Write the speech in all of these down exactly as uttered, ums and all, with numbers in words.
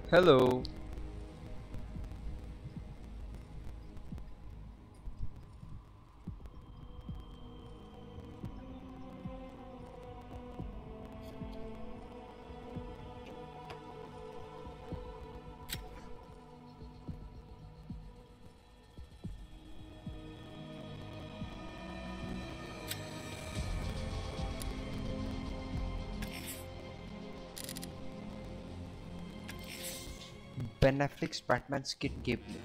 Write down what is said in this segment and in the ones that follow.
Hello. Ben Affleck's Batman skit gameplay.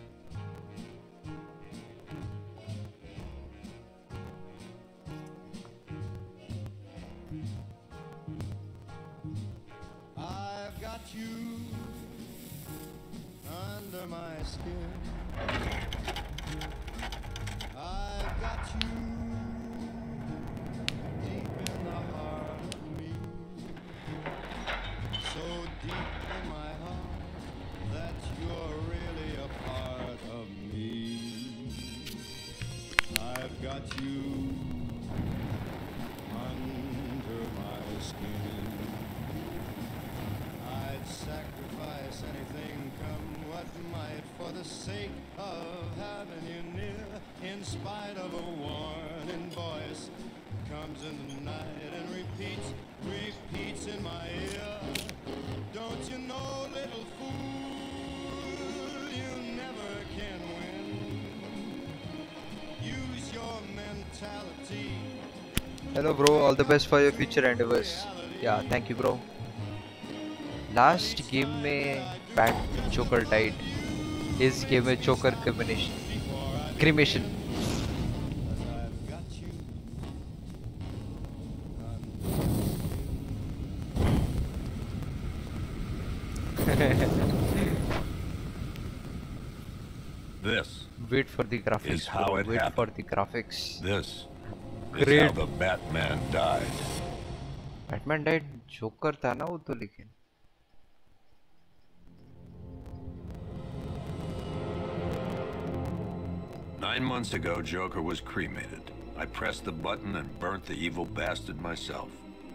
I've got you under my skin. I've got you deep in the heart of me. So deep in my heart that you're really a part of me. I've got you under my skin. I'd sacrifice anything, come what might, for the sake of having you near. In spite of a warning voice, comes in the night and repeats, repeats in my ear. Don't you know, little fool, you never can win. Use your mentality. Hello, bro. All the best for your future endeavors. Yeah, thank you, bro. Last game में Bat Joker died. His game में Joker cremation. Cremation. I've got you. This Wait for the graphics, is how bro. it Wait for happened. the graphics. This is Great. how the Batman died. Batman died. Joker था ना वो तो लेकिन. Nine months ago, Joker was cremated. I pressed the button and burnt the evil bastard myself.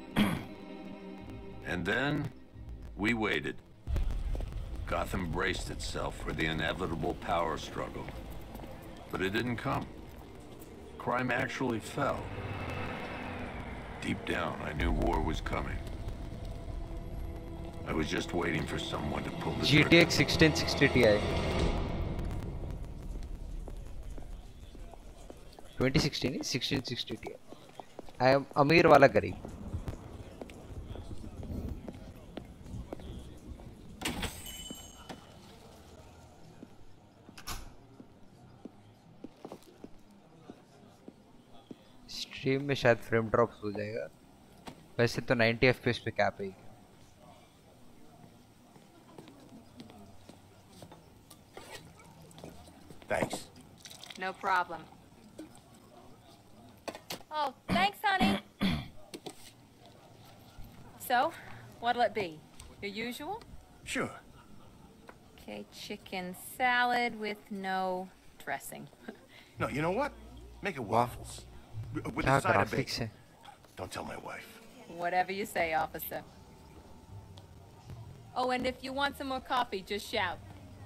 And then, we waited. Gotham braced itself for the inevitable power struggle. But it didn't come. Crime actually fell. Deep down, I knew war was coming. I was just waiting for someone to pull the G T trigger. X sixteen sixty Ti. twenty sixteen नहीं sixteen sixty Ti. I am अमीर वाला गरीब. Stream में शायद frame drops हो जाएगा. वैसे तो ninety F P S पे कैप है. Thanks. No problem. Oh, thanks, honey. So, what'll it be? Your usual? Sure. Okay, chicken salad with no dressing. No, you know what? Make it waffles. W- With क्या a side of graphics bacon. है. Don't tell my wife. Whatever you say, officer. Oh, and if you want some more coffee, just shout.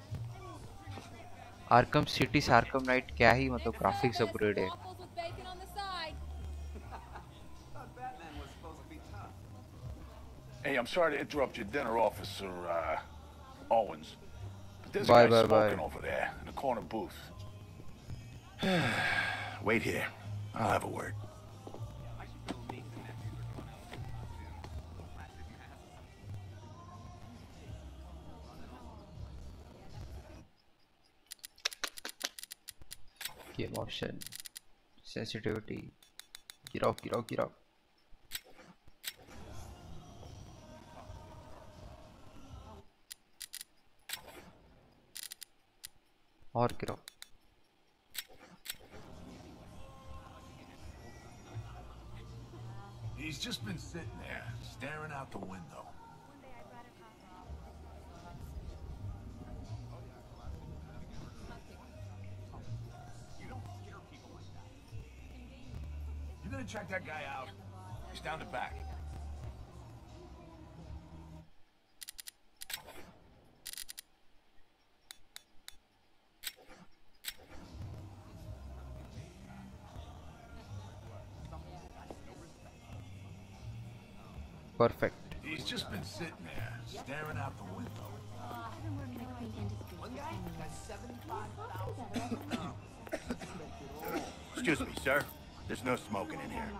Arkham City से Arkham Knight क्या ही मतलब graphics upgrade है. Waffles with bacon on the side. Hey, I'm sorry to interrupt your dinner, Officer uh, Owens. But there's Bye, a guy bye, bye. smoking over there in the corner booth. Wait here. I'll have a word. Game option, sensitivity. गिराओ गिराओ गिराओ. और गिराओ. He's just been sitting there, staring out the window. You gonna check that guy out? He's down the back. perfect. He's just been sitting there, staring out the window. Excuse me, sir. There's no smoking in here.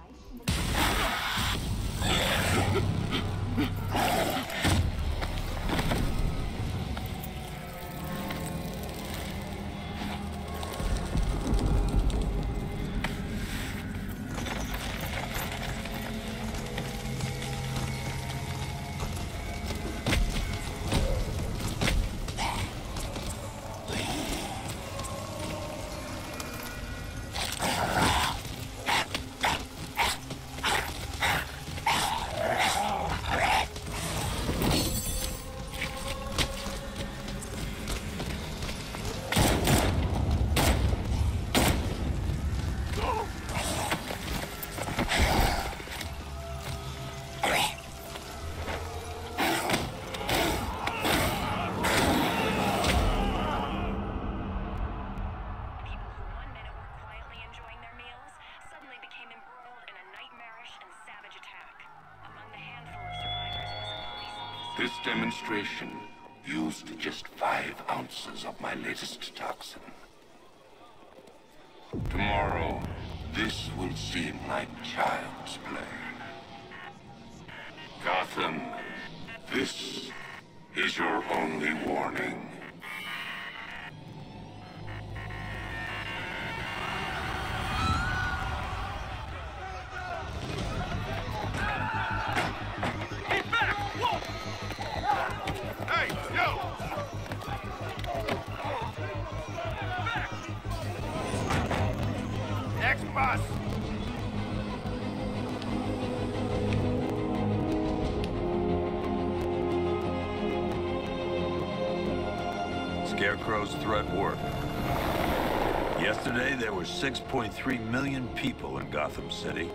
This demonstration used just five ounces of my latest toxin. Tomorrow, this will seem like child's play. Gotham, this is your only warning. Boss. Scarecrow's threat worked. Yesterday, there were six point three million people in Gotham City.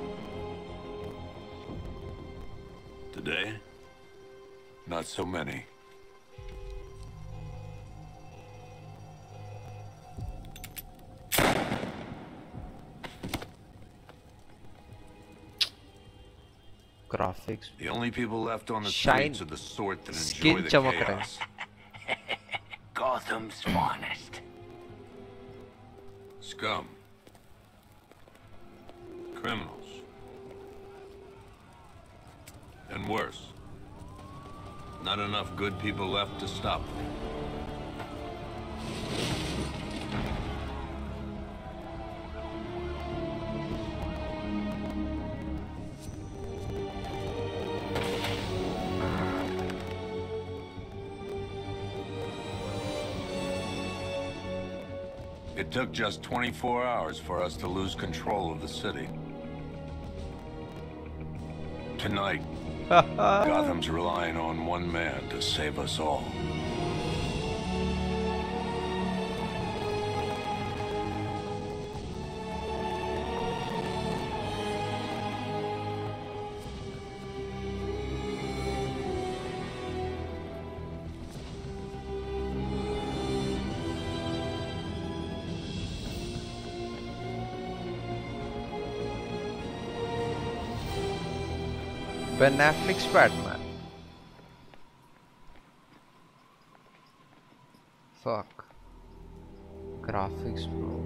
Today, not so many. Graphics. The only people left on the Shine. streets are the sort that Skin enjoy the चमक रहा है. chaos. Gotham's finest. Scum. Criminals. And worse. Not enough good people left to stop them. It took just twenty-four hours for us to lose control of the city. Tonight, Gotham's relying on one man to save us all. Ben Affleck's Batman. Fuck. Graphics, bro.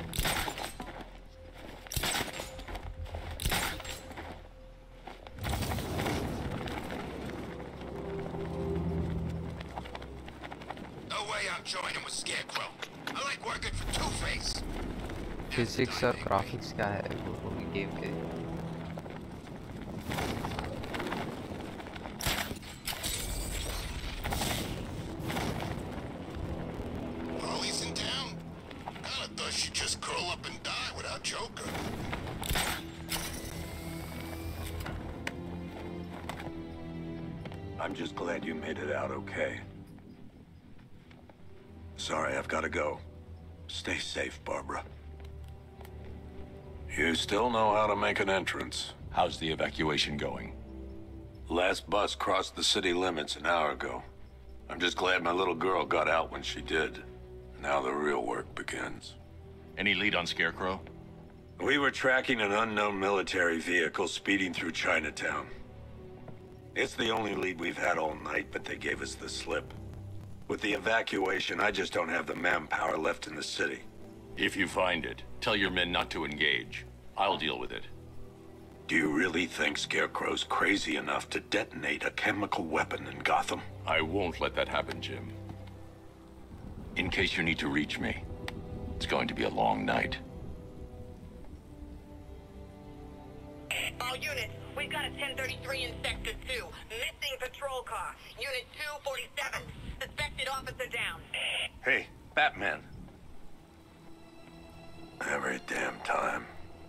No way I'm joining with Scarecrow. I like working for Two-Face. Physics और graphics क्या है वो game के? Harley's in town. Kinda thought she'd just curl up and die without Joker. I'm just glad you made it out okay. Sorry, I've got to go. Stay safe, Barbara. You still know how to make an entrance. How's the evacuation going? Last bus crossed the city limits an hour ago. I'm just glad my little girl got out when she did. Now the real work begins. Any lead on Scarecrow? We were tracking an unknown military vehicle speeding through Chinatown. It's the only lead we've had all night, but they gave us the slip. With the evacuation, I just don't have the manpower left in the city. If you find it, tell your men not to engage. I'll deal with it. Do you really think Scarecrow's crazy enough to detonate a chemical weapon in Gotham? I won't let that happen, Jim. In case you need to reach me, it's going to be a long night. All units, we've got a ten thirty-three in Sector two. Missing patrol car. Unit two forty-seven. Suspected officer down. Hey, Batman. Every damn time.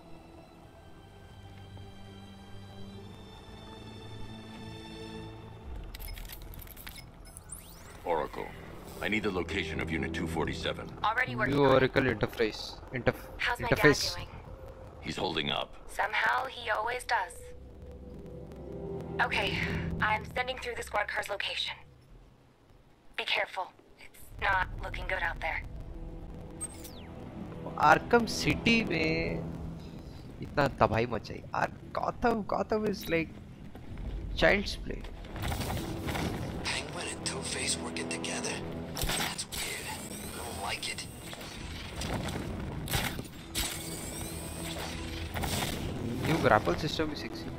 Oracle, I need the location of Unit two forty-seven. Already working New on it. Oracle interface. Interf How's my interface. dad doing? He's holding up. Somehow he always does. Okay, I'm sending through the squad car's location. Be careful. It's not looking good out there. Arkham city में इतना तबाही मचाई. आर Gotham Gotham is like child's play. Penguin and Two-Face working together? That's weird. I don't like it. New grapple system is sexy.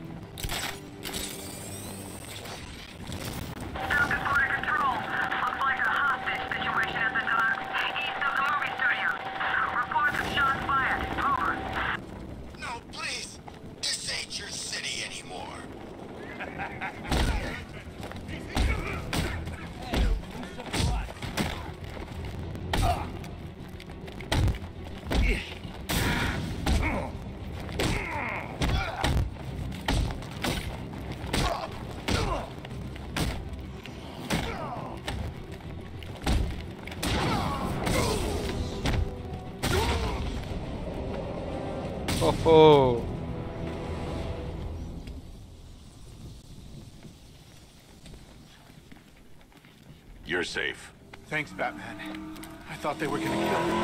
No, please! This ain't your city anymore. Oh oh. You're safe. Thanks, Batman. I thought they were gonna kill me.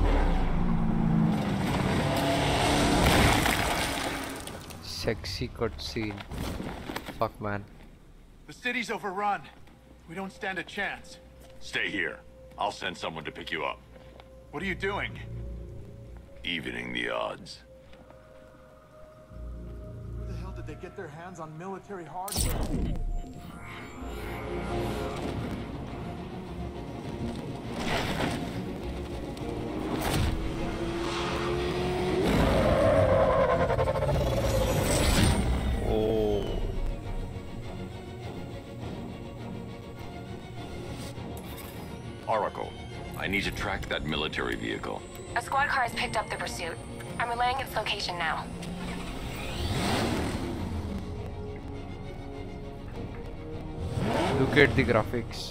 Sexy cutscene. Fuck man. The city's overrun. We don't stand a chance. Stay here. I'll send someone to pick you up. What are you doing? Evening the odds. Where the hell did they get their hands on military hardware? Oh. Oracle, I need to track that military vehicle. A squad car has picked up the pursuit. I'm relaying its location now. Look at the graphics.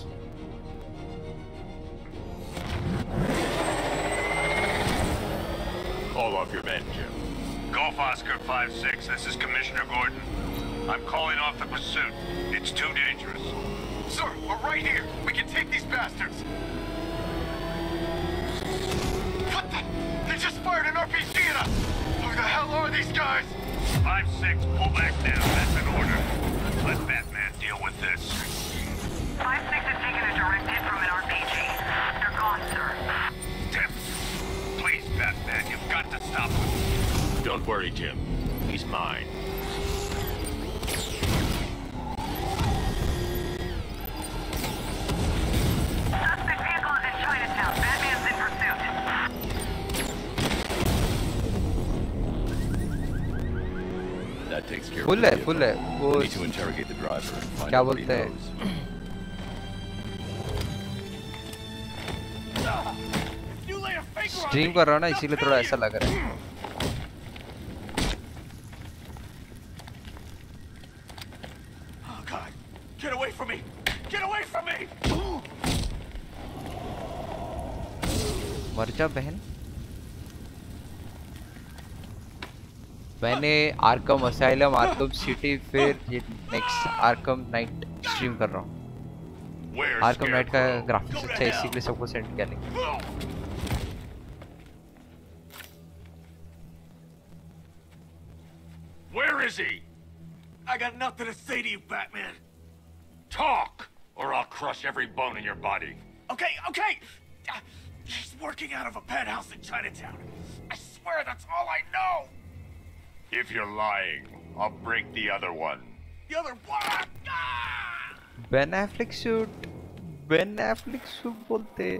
Call off your men, Jim. Golf Oscar five six, this is Commissioner Gordon. I'm calling off the pursuit. It's too dangerous. Sir, we're right here. We can take these bastards. What the? They just fired an R P G at us. Who the hell are these guys? five six, pull back now. That's an order. Let Batman deal with this. five six has taken a direct hit from an R P G. They're gone, sir. Tim, please, Batman, you've got to stop him. Don't worry, Jim. He's mine. Suspect vehicle is in Chinatown. Batman's in pursuit. That takes care Full of the है, full है. vehicle. वो We need to interrogate the driver and find क्या out what he बोलते हैं? knows. Stream कर रहा हूँ ना इसीलिए थोड़ा ऐसा लग रहा है. Oh God! Get away from me! Get away from me! मर जा बहन. मैंने आर्कम असाइलम, आर्कम सिटी, फिर ये नेक्स्ट आर्कम नाइट स्ट्रीम कर रहा हूँ. आर्कम नाइट का ग्राफिक्स अच्छा है इसीलिए सबको सेंड किया नहीं. Where is he? I got nothing to say to you, Batman. Talk, or I'll crush every bone in your body. Okay, okay. Uh, She's working out of a penthouse in Chinatown. I swear that's all I know. If you're lying, I'll break the other one. The other one. Ah! Ben Affleck suit. Ben Affleck suit बोलते.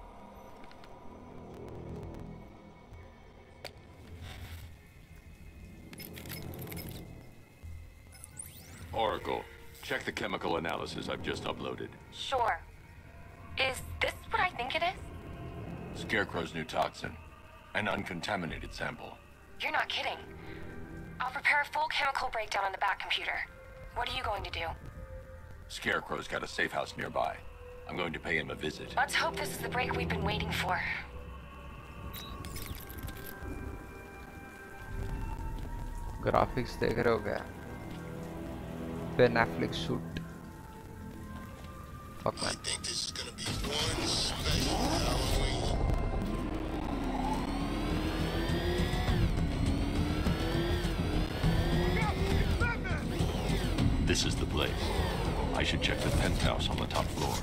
Oracle, check the chemical analysis I've just uploaded. Sure. Is this what I think it is? Scarecrow's new toxin. An uncontaminated sample. You're not kidding. I'll prepare a full chemical breakdown on the back computer. What are you going to do? Scarecrow's got a safe house nearby. I'm going to pay him a visit. Let's hope this is the break we've been waiting for. Graphics देख रहे हो क्या? Ben Affleck suit. Fuck man. I think this is gonna be one special Halloween. This is the place. I should check the penthouse on the top floor.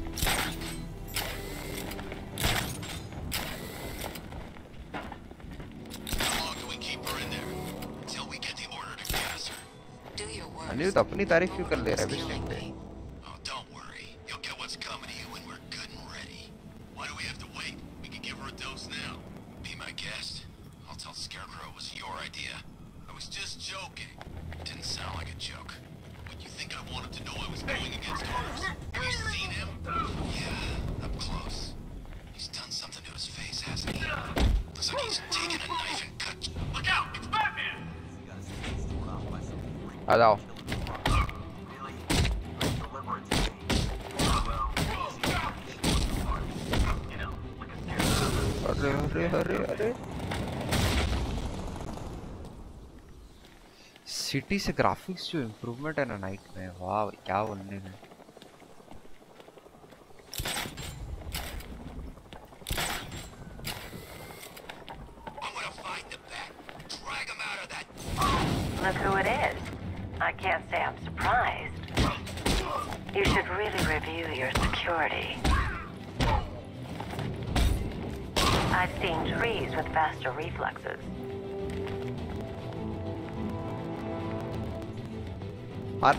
How long do we keep her in there? Until we get the order to gas her. Do your work. Anil तो अपनी तारीफ क्यों कर ले रहा है बिस्टिक पे? Oh, don't worry. You'll get what's coming to you when we're good and ready. Why do we have to wait? We can give her a dose now. Be my guest. I'll tell Scarecrow it was your idea. I was just joking. Didn't sound like a joke. What, you think I wanted to know I was going against orders? Have you seen him? Yeah, up close. He's done something to his face, hasn't he? Looks like he's taken a knife and cut. Look out! It's Batman! आ जाओ. अरे अरे अरे अरे. City से graphics जो improvement है ना night में, वाह क्या बोलने में. Look who it is. I can't say I'm surprised. You should really review your security. I've seen trees with faster reflexes. What?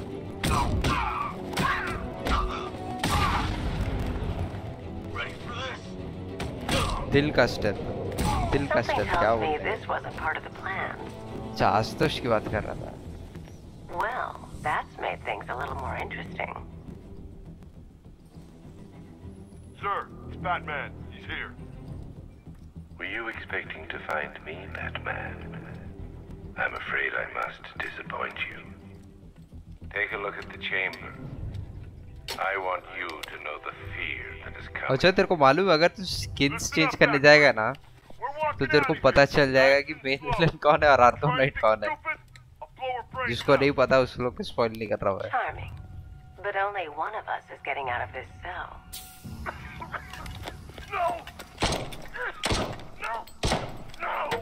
दिल का स्टेप. दिल का स्टेप क्या Something tells वो? me this wasn't part of the plan. अच्छा आस्तोष की बात कर रहा था. Well, that's made things a little more interesting. Sir, it's Batman. He's here. Were you expecting to find me, Batman? I'm afraid I must disappoint you. Take a look at the chamber. I want you to know the fear that is coming. अच्छा तेरे को मालूम है अगर तू skins change करने जाएगा ना तो तेरे को पता चल जाएगा कि मेन विलन कौन है और आर्थर नाइट कौन है. जिसको नहीं पता उस लोग को स्पॉइल नहीं कर रहा है. Charming. But only one of us is getting out of this cell. No! No! No!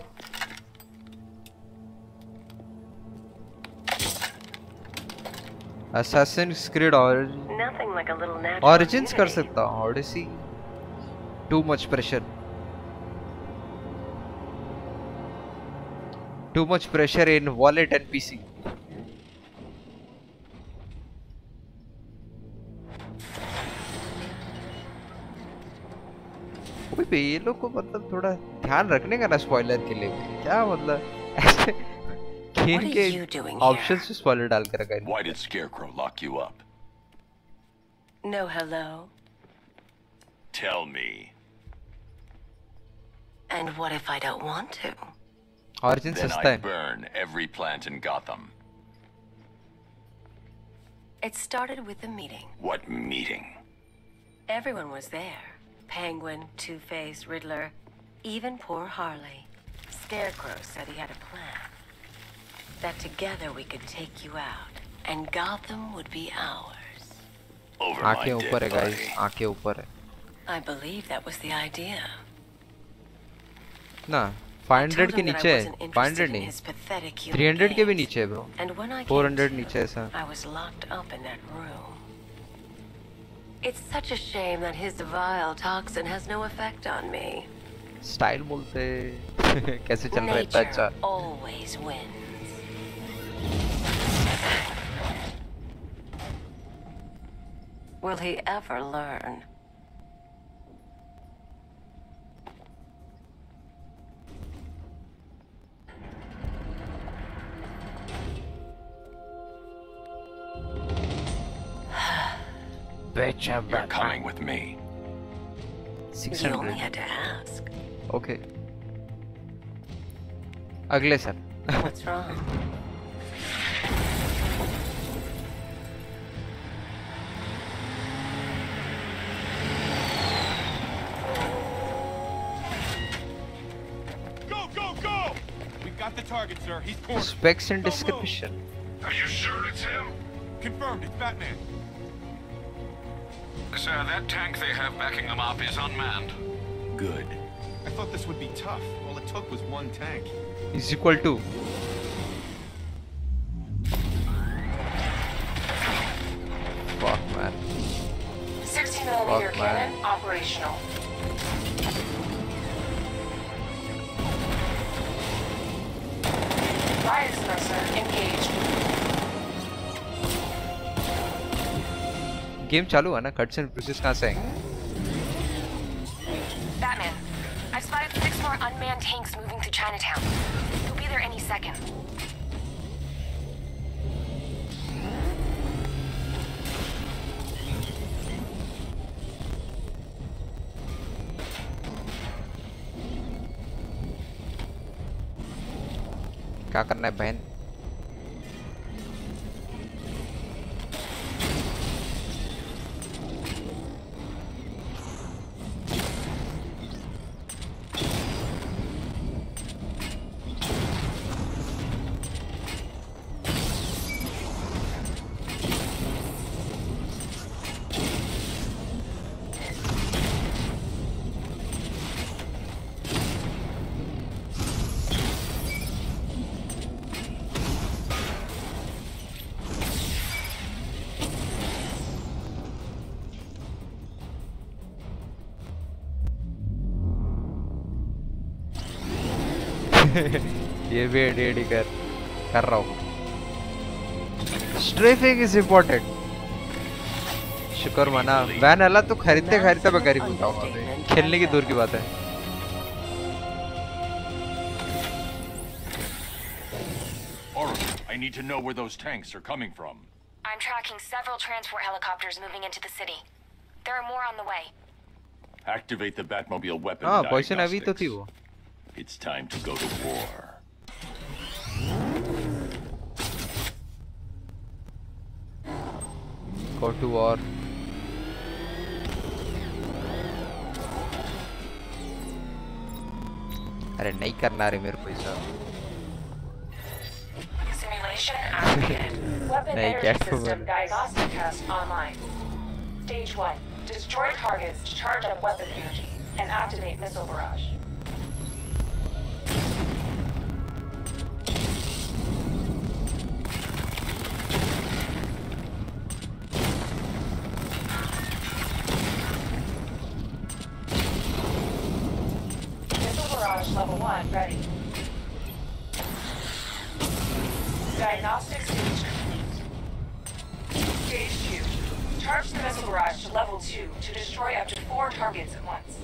Assassin's Creed Origins. Nothing like a little natural Origins कर unity. सकता हूँ. Odyssey. Too much pressure. Too much pressure in wallet and P C. कोई भी ये लोग को मतलब थोड़ा ध्यान रखने का ना स्पॉइलर के लिए. क्या मतलब ऐसे गेम के ऑप्शंस में स्पॉइलर डाल कर रखा है. Why did Scarecrow lock you up? No hello. Tell me. And what if I don't want to? Origins Then सस्ता I है. burn every plant in Gotham. It started with a meeting. What meeting? Everyone was there. Penguin, Two-Face, Riddler, even poor Harley. Scarecrow said he had a plan. That together we could take you out, and Gotham would be ours. Over my आंखें ऊपर है dead guys. body. आंखें ऊपर है. I believe that was the idea. ना five hundred के नीचे है, five hundred नहीं, three hundred के भी नीचे है bro, four hundred नीचे है sir. I was locked up in that room. It's such a shame that his vile toxin has no effect on me. Style बोलते कैसे चल रहा है इतना अच्छा? Nature always wins. Will he ever learn? Bitch, you're coming with me. six You only hundred. had to ask. Okay. अगले sir. What's wrong? Go, go, go! We've got the target, sir. He's cornered. Specs and description. Are you sure it's him? Confirmed. It's Batman. Sir, that tank they have backing them up is unmanned. Good. I thought this would be tough. All it took was one tank. Is equal to. Fuck man. sixty millimeter Fuck, man. cannon operational. Fire suppressor engaged. Game चालू है ना? Cuts and process कहाँ से आएंगे? Batman, I've spotted six more unmanned tanks moving through Chinatown. You'll be there any second. क्या करना है बहन? ये भी एडी कर कर रहा हूँ. Strafing is important. शुक्र मना वैन अला तो खरीदते खरीदते मैं गरीब होता हूँ. खेलने की दूर की बात है. Oracle, I need to know where those tanks are coming from. I'm tracking several transport helicopters moving into the city. There are more on the way. Activate the Batmobile weapon हाँ पोजीशन अभी तो थी वो. It's time to go to war. Go to war. अरे नहीं करना रे मेरे को ऐसा. Simulation activated. Weapon नहीं क्या energy तो system diagnostic test online. Stage one. Destroy targets to charge up weapon energy and activate missile barrage. Level one ready. Diagnostic stage complete. Stage two. Charge the missile barrage to level two to destroy up to four targets at once.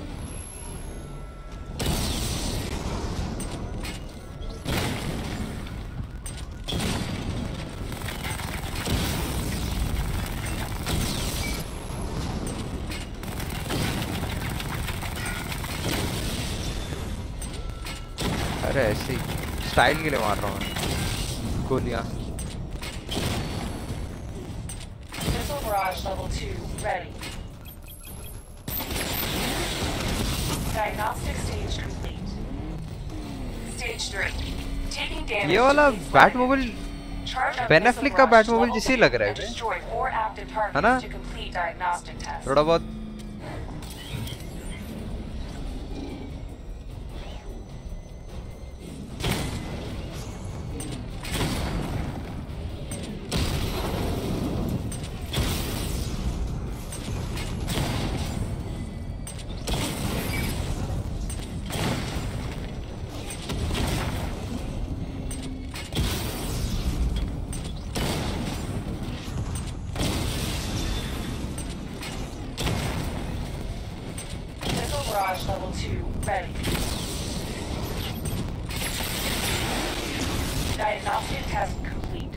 अरे ऐसे style के लिए मार रहा हूँ गोलियां. Missile barrage level two ready. Diagnostic stage complete. Stage three. Taking damage. ये वाला बैटमोबाइल बेन एफ्लेक का बैटमोबाइल जैसे ही लग रहा है है ना? थोड़ा बहुत barrage level two ready. Diagnostic test complete.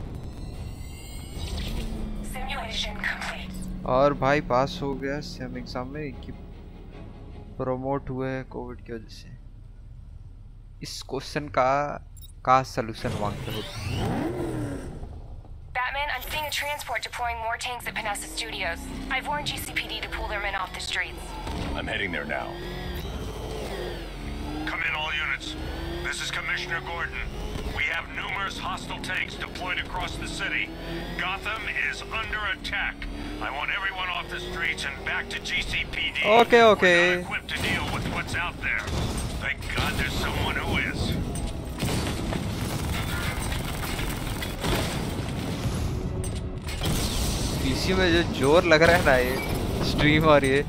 Simulation complete. और भाई पास हो गया सेम एग्जाम में कि प्रमोट हुए कोविड की वजह से। इस क्वेश्चन का का सलूशन मांगते हो? Batman, I'm seeing a transport deploying more tanks at Panessa Studios. I've warned G C P D to pull their men off the streets. I'm heading there now. Come in, all units. This is Commissioner Gordon. We have numerous hostile tanks deployed across the city. Gotham is under attack. I want everyone off the streets and back to G C P D. Okay, okay. We're not equipped to deal with what's out there. Thank God there's someone who is. PC में जो जोर लग रहा है ना ये stream और ये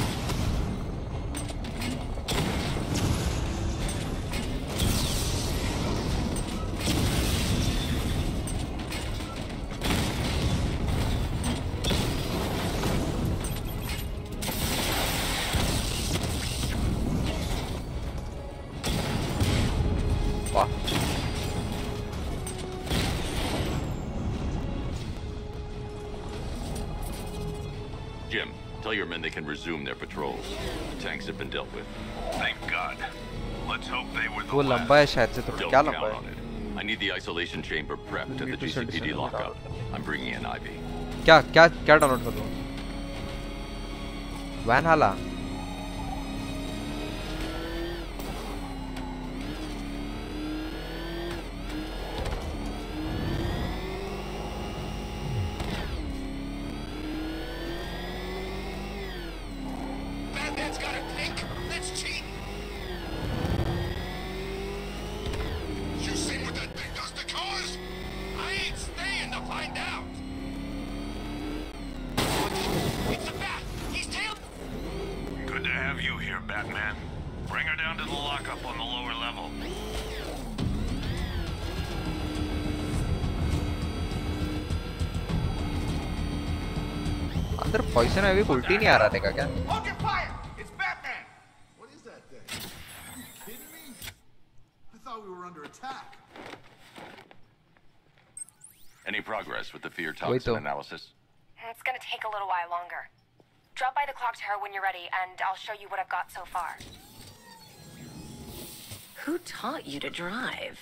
Jim, tell your men they can resume their patrols. The tanks have been dealt with. Thank God. Let's hope they were the वो लंबा है शायद से थोड़ा Don't क्या count लंबा on है? it. I need the isolation chamber prepped at the G C P D lockup. I'm bringing in Ivy. क्या क्या क्या डाउनलोड कर दूँ? वैन हाला Batman's got a tank. That's cheating. You seen what that thing does to cars? I ain't staying to find out. It's a bat. He's tail. Good to have you here, Batman. Bring her down to the lockup on the lower level. अंदर poison है भी उल्टी नहीं आ रहा देखा क्या? Hold your fire! It's Batman! What is that thing? Are you kidding me? I thought we were under attack. Any progress with the fear Wait, toxin though. analysis? It's gonna take a little while longer. Drop by the clock tower when you're ready, and I'll show you what I've got so far. Who taught you to drive?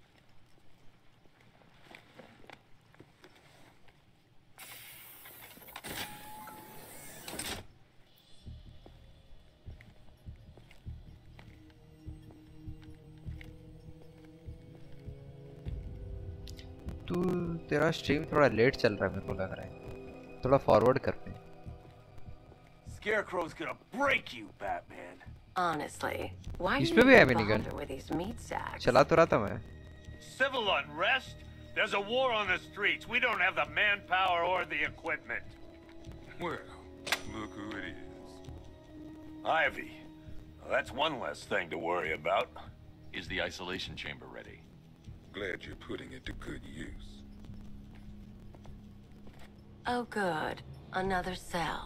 तू तेरा stream थोड़ा late चल रहा है मेरे को लग रहा है थोड़ा फॉरवर्ड कर पे Scarecrow's gonna break you, Batman. Honestly, why इस do पे you भी है bother minigun with these meat sacks? चला तो रहा था मैं Civil unrest? There's a war on the streets. We don't have the manpower or the equipment. Well, look who it is. Ivy. Well, that's one less thing to worry about. Is the isolation chamber ready? Glad you're putting it to good use. Oh, good. Another cell.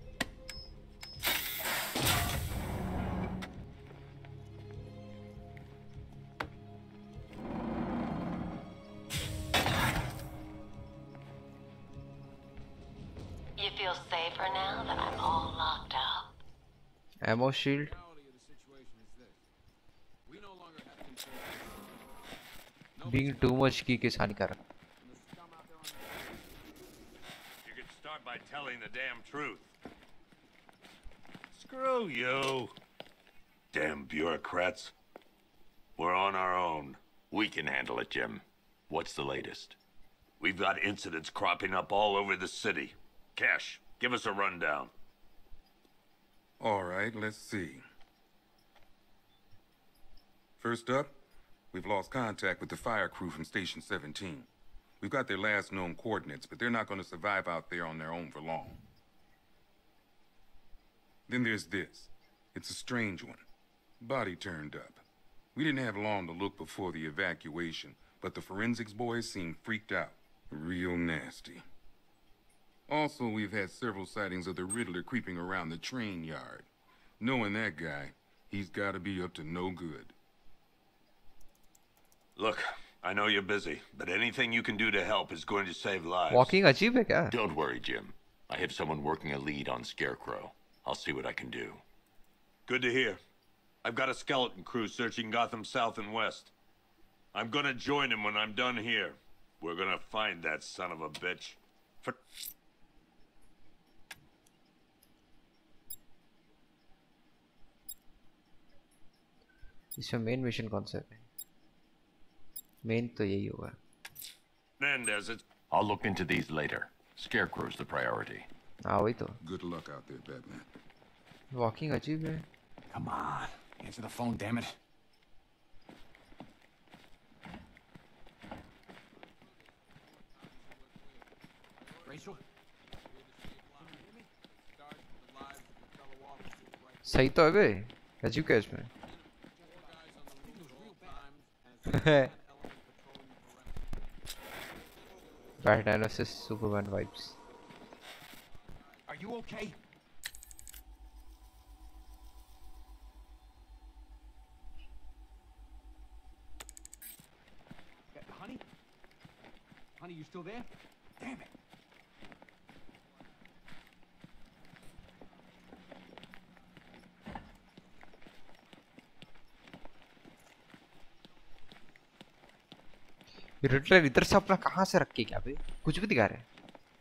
You feel safer now that I'm all locked up? ammo shield being too much की किस हानिकारक You could start by telling the damn truth. Screw you. Damn bureaucrats. We're on our own. We can handle it, Jim. What's the latest? We've got incidents cropping up all over the city. Cash, give us a rundown. All right, let's see. First up, we've lost contact with the fire crew from Station seventeen. We've got their last known coordinates, but they're not going to survive out there on their own for long. Then there's this. It's a strange one. Body turned up. We didn't have long to look before the evacuation, but the forensics boys seemed freaked out. Real nasty. Also, we've had several sightings of the Riddler creeping around the train yard. Knowing that guy, he's got to be up to no good. Look, I know you're busy, but anything you can do to help is going to save lives. Walking अजीब है क्या? Don't worry, Jim. I have someone working a lead on Scarecrow. I'll see what I can do. Good to hear. I've got a skeleton crew searching Gotham South and West. I'm gonna join him when I'm done here. We're gonna find that son of a bitch. For... इसमें main mission कौन सा है? Main तो यही होगा. Mendez, it's... I'll look into these later. Scarecrow's the priority. हाँ वही तो. Good luck out there, Batman. Walking अजीब है. Come on, answer the phone, damn it. Rachel? सही तो है बे. अजीब क्या इसमें? Batman versus Superman vibes. Are you okay? Honey? Honey, you still there? Damn it. Riddler इधर से अपना कहाँ से रख के क्या बे? कुछ भी दिखा रहे हैं.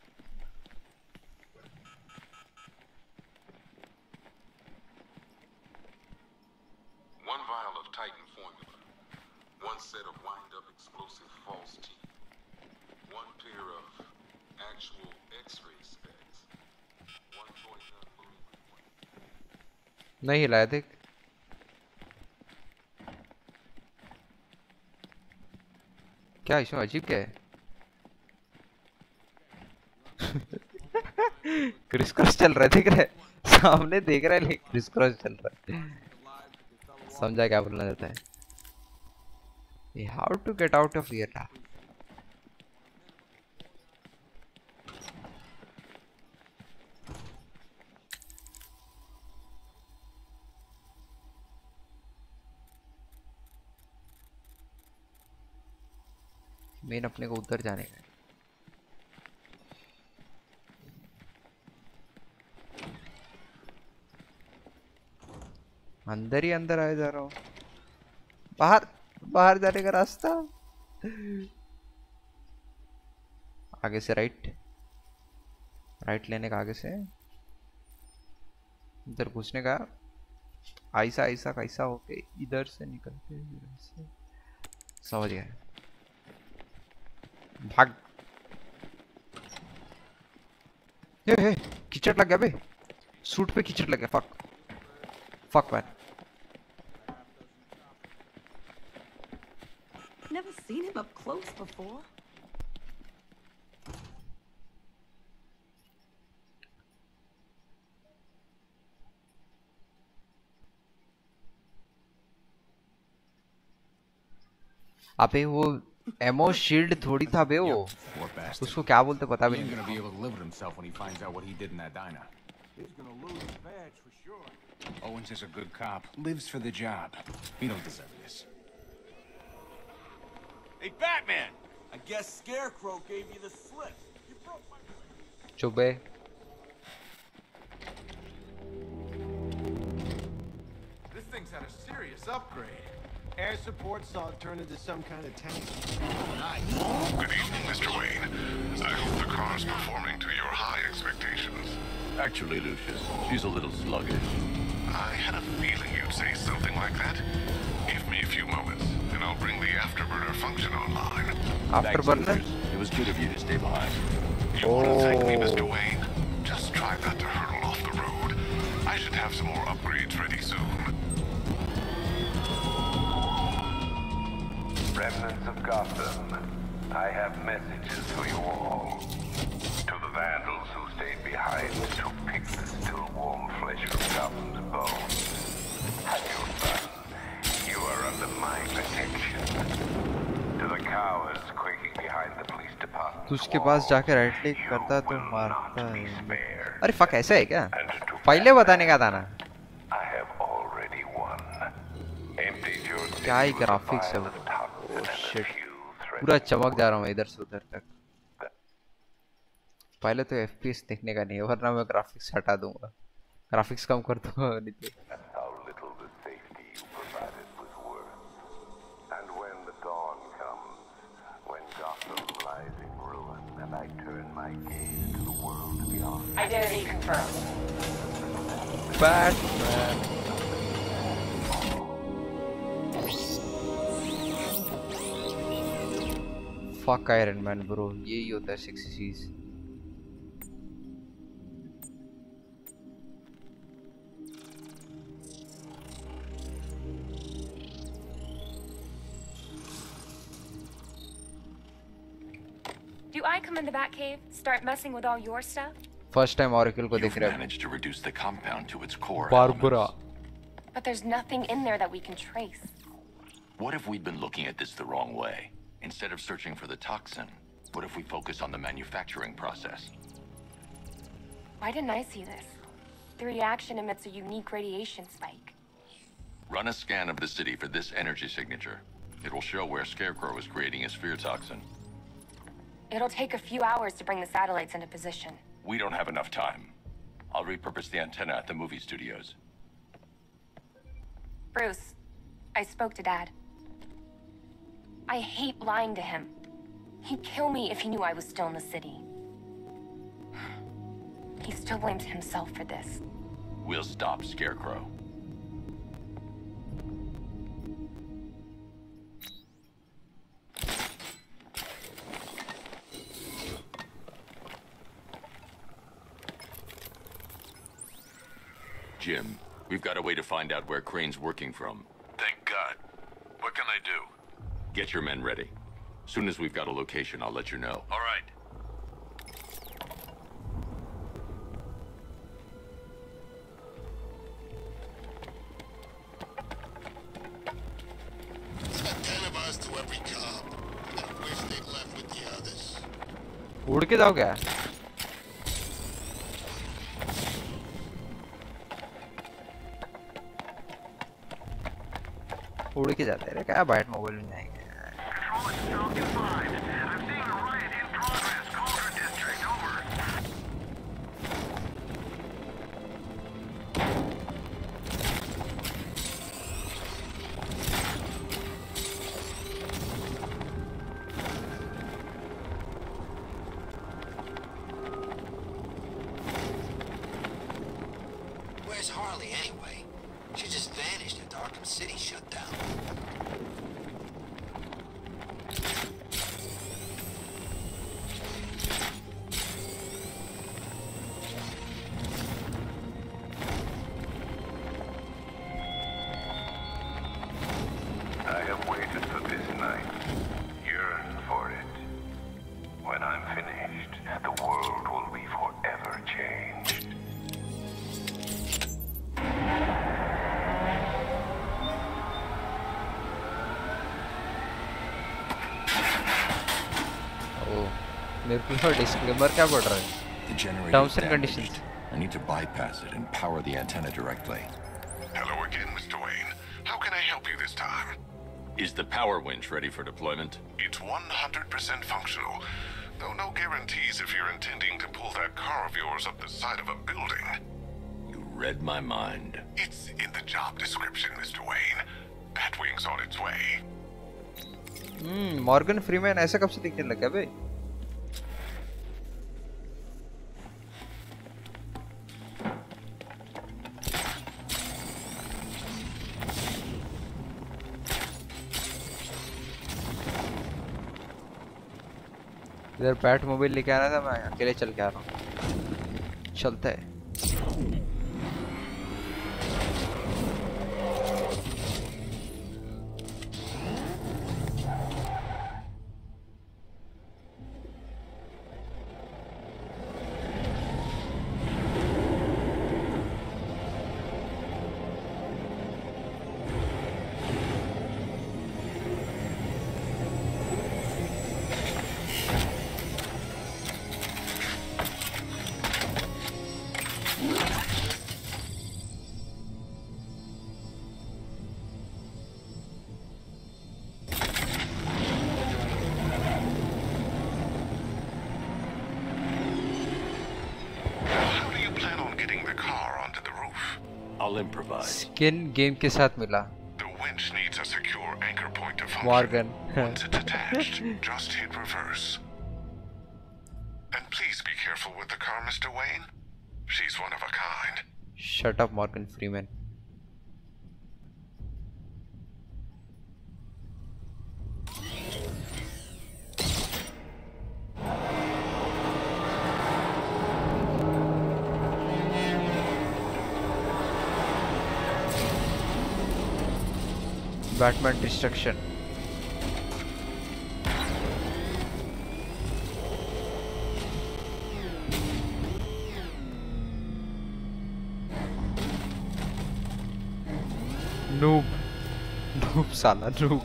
One vial of Titan formula, one set of wind-up explosive false teeth, one pair of actual X-ray specs, one toy gun loaded with one. नहीं हिलाया देख. क्या इसमें अजीब क्या है? क्रिस क्रॉस चल रहा है, देख रहा है सामने, देख रहा है लेकिन क्रिस क्रॉस चल रहा है. समझा क्या बोलना चाहता है? ये how to get out of here. मेन अपने को उधर जाने का है. अंदर ही अंदर आया जा रहा हूँ. बाहर बाहर जाने का रास्ता. आगे से राइट. राइट लेने का आगे से. इधर घुसने का. ऐसा ऐसा कैसा होके इधर से निकलते हैं. समझ गया. भाग. हे हे कीचड़ लग गया बे. सूट पे कीचड़ लग गया. Fuck fuck man. Never seen him up close before. अबे वो एमो शील्ड थोड़ी था बे वो. उसको क्या बोलते पता भी नहीं. He's gonna be able to live with himself when he finds out what he did in that diner. He's gonna lose his badge for sure. Owens is a good cop. Lives for the job. He don't deserve this. Hey, Batman! I guess Scarecrow gave you the slip. You broke my... चुप बे. This thing's had a serious upgrade. Air support saw it turn into some kind of tank. Nice. Good evening, Mister Wayne. I hope the car's performing to your high expectations. Actually, Lucius, she's a little sluggish. I had a feeling you'd say something like that. Give me a few moments, and I'll bring the afterburner function online. Afterburner? It was good of you to stay behind. You oh. want to thank me, Mister Wayne? Just try not to hurtle off the road. I should have some more upgrades ready soon. Remnants of Gotham, I have messages for you all. To the vandals who stayed behind to pick the still warm flesh from Gotham's bones. Have your fun. You are under my protection. To the cowards quaking behind the police department. तू उसके पास जाके right click करता तो मारता है. अरे fuck ऐसा है क्या? पहले बताने का था ना. I already won. Emptied your क्या ही ग्राफिक्स है वो, ओह शिट, पूरा चमक जा रहा हूँ इधर से उधर तक। पहले तो F P S देखने का नहीं है, वरना मैं ग्राफिक्स हटा दूंगा, ग्राफिक्स कम कर दूंगा नहीं तो। Identity confirmed. Batman. Fuck Iron Man bro, यही होता है sexy चीज। Do I come in the Batcave, start messing with all your stuff? First time Oracle को देख रहे You've managed to reduce the compound to its core Barbara. elements. But there's nothing in there that we can trace. What if we'd been looking at this the wrong way? Instead of searching for the toxin, what if we focus on the manufacturing process? Why didn't I see this? The reaction emits a unique radiation spike. Run a scan of the city for this energy signature. It will show where Scarecrow is creating his fear toxin. It'll take a few hours to bring the satellites into position. We don't have enough time. I'll repurpose the antenna at the movie studios. Bruce, I spoke to Dad. I hate lying to him. He'd kill me if he knew I was still in the city. He still blames himself for this. We'll stop Scarecrow. Jim, we've got a way to find out where Crane's working from. Thank God. What can I do? Get your men ready. Soon as we've got a location, I'll let you know. All right. Ten of us to every cop. I wish they'd left with the others. उड़ के जाओ क्या? उड़ के जाते हैं क्या? Bat mobile में जाएंगे। Where's Harley anyway? She just vanished after Arkham City shut down. I have waited for this night, yearned for it. When I'm finished, the world will be forever changed. मेरे को disclaimer क्या पड़ रहा है? The generator Terms is and conditions. damaged. I need to bypass it and power the antenna directly. Hello again, Mister Wayne. How can I help you this time? Is the power winch ready for deployment? It's one hundred percent functional. Though no guarantees if you're intending to pull that car of yours up the side of a building. You read my mind. It's in the job description, Mister Wayne. Batwing's on its way. Hmm, Morgan Freeman ऐसा कब से दिखने लगा बे? इधर bat mobile लेके आना था, मैं अकेले चल के आ रहा हूँ। चलता है। I'll improvise. Skin game के साथ मिला. The winch needs a secure anchor point to function. Morgan. Once it's attached, just hit reverse. And please be careful with the car, Mister Wayne. She's one of a kind. Shut up, Morgan Freeman. Batman destruction. Noob. Noob साला noob.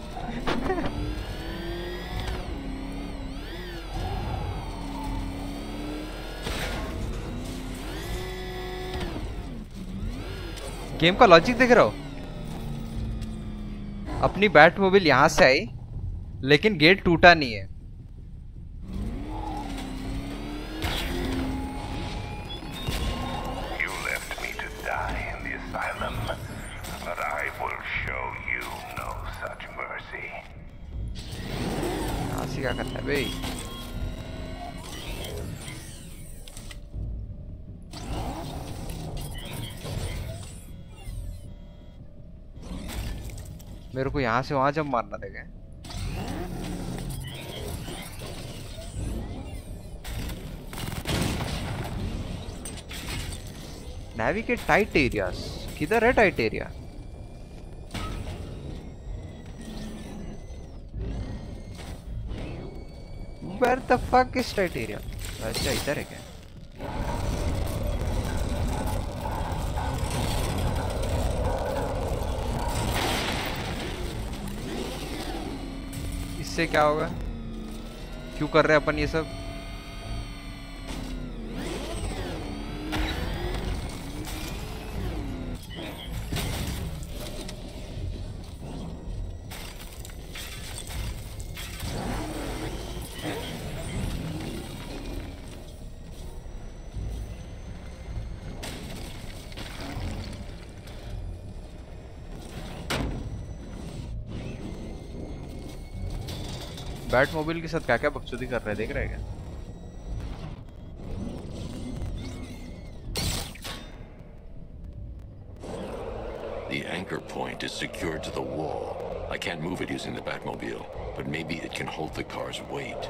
Game का logic देख रहे हो? अपनी bat mobile यहां से आई लेकिन gate टूटा नहीं है. You left me to die in the asylum, but I will show you no such mercy. आसी क्या करता है भाई? मेरे को यहाँ से वहाँ जब मारना देगा. Navigate tight areas. किधर है tight area? Where the fuck is tight area? अच्छा इधर है क्या? इससे क्या होगा? क्यों कर रहे हैं अपन ये सब? बैट मोबाइल के साथ क्या क्या बकचोदी कर रहे हैं देख रहे हैं क्या? The anchor point is secured to the wall. I can't move it using the Batmobile, but maybe it can hold the car's weight.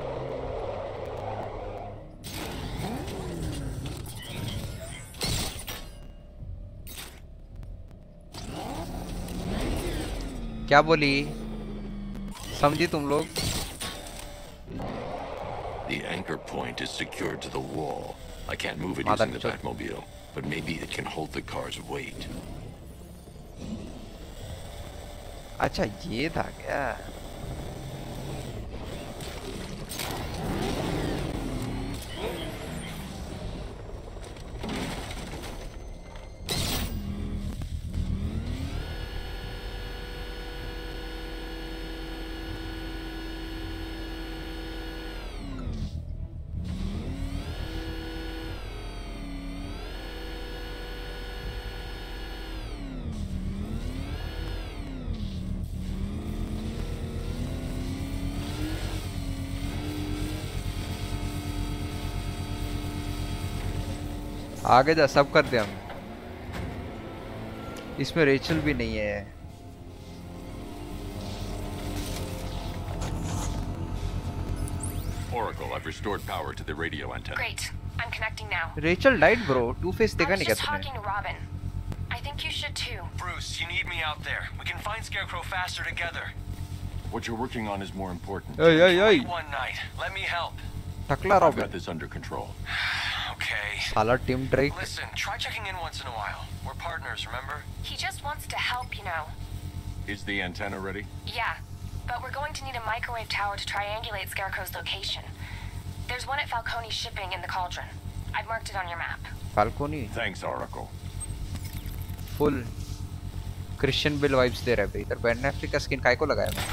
क्या बोली? समझी तुम लोग? The anchor point is secured to the wall. I can't move it using the Batmobile, but maybe it can hold the car's weight. अच्छा ये था क्या? आगे जा, सब कर दे हम. इसमें रेचल भी नहीं है. Oracle, I've restored power to the radio antenna. Great. I'm connecting now. Rachel died, bro. Two Face देखा नहीं क्या तुमने? I was just talking to Robin. I think you should too. Bruce, you need me out there. We can find Scarecrow faster together. What you're working on is more important. Hey, hey, hey. One night. Let me help. टकला I've Robin. got this under control. Okay. साला Tim Drake. Listen, try checking in once in a while. We're partners, remember? He just wants to help, you know. Is the antenna ready? Yeah, but we're going to need a microwave tower to triangulate Scarecrow's location. There's one at Falcone Shipping in the Cauldron. I've marked it on your map. Falcone. Thanks, Oracle. Full Christian Bale vibes दे रहा है भाई. इधर Ben Affleck का skin काय को लगाया?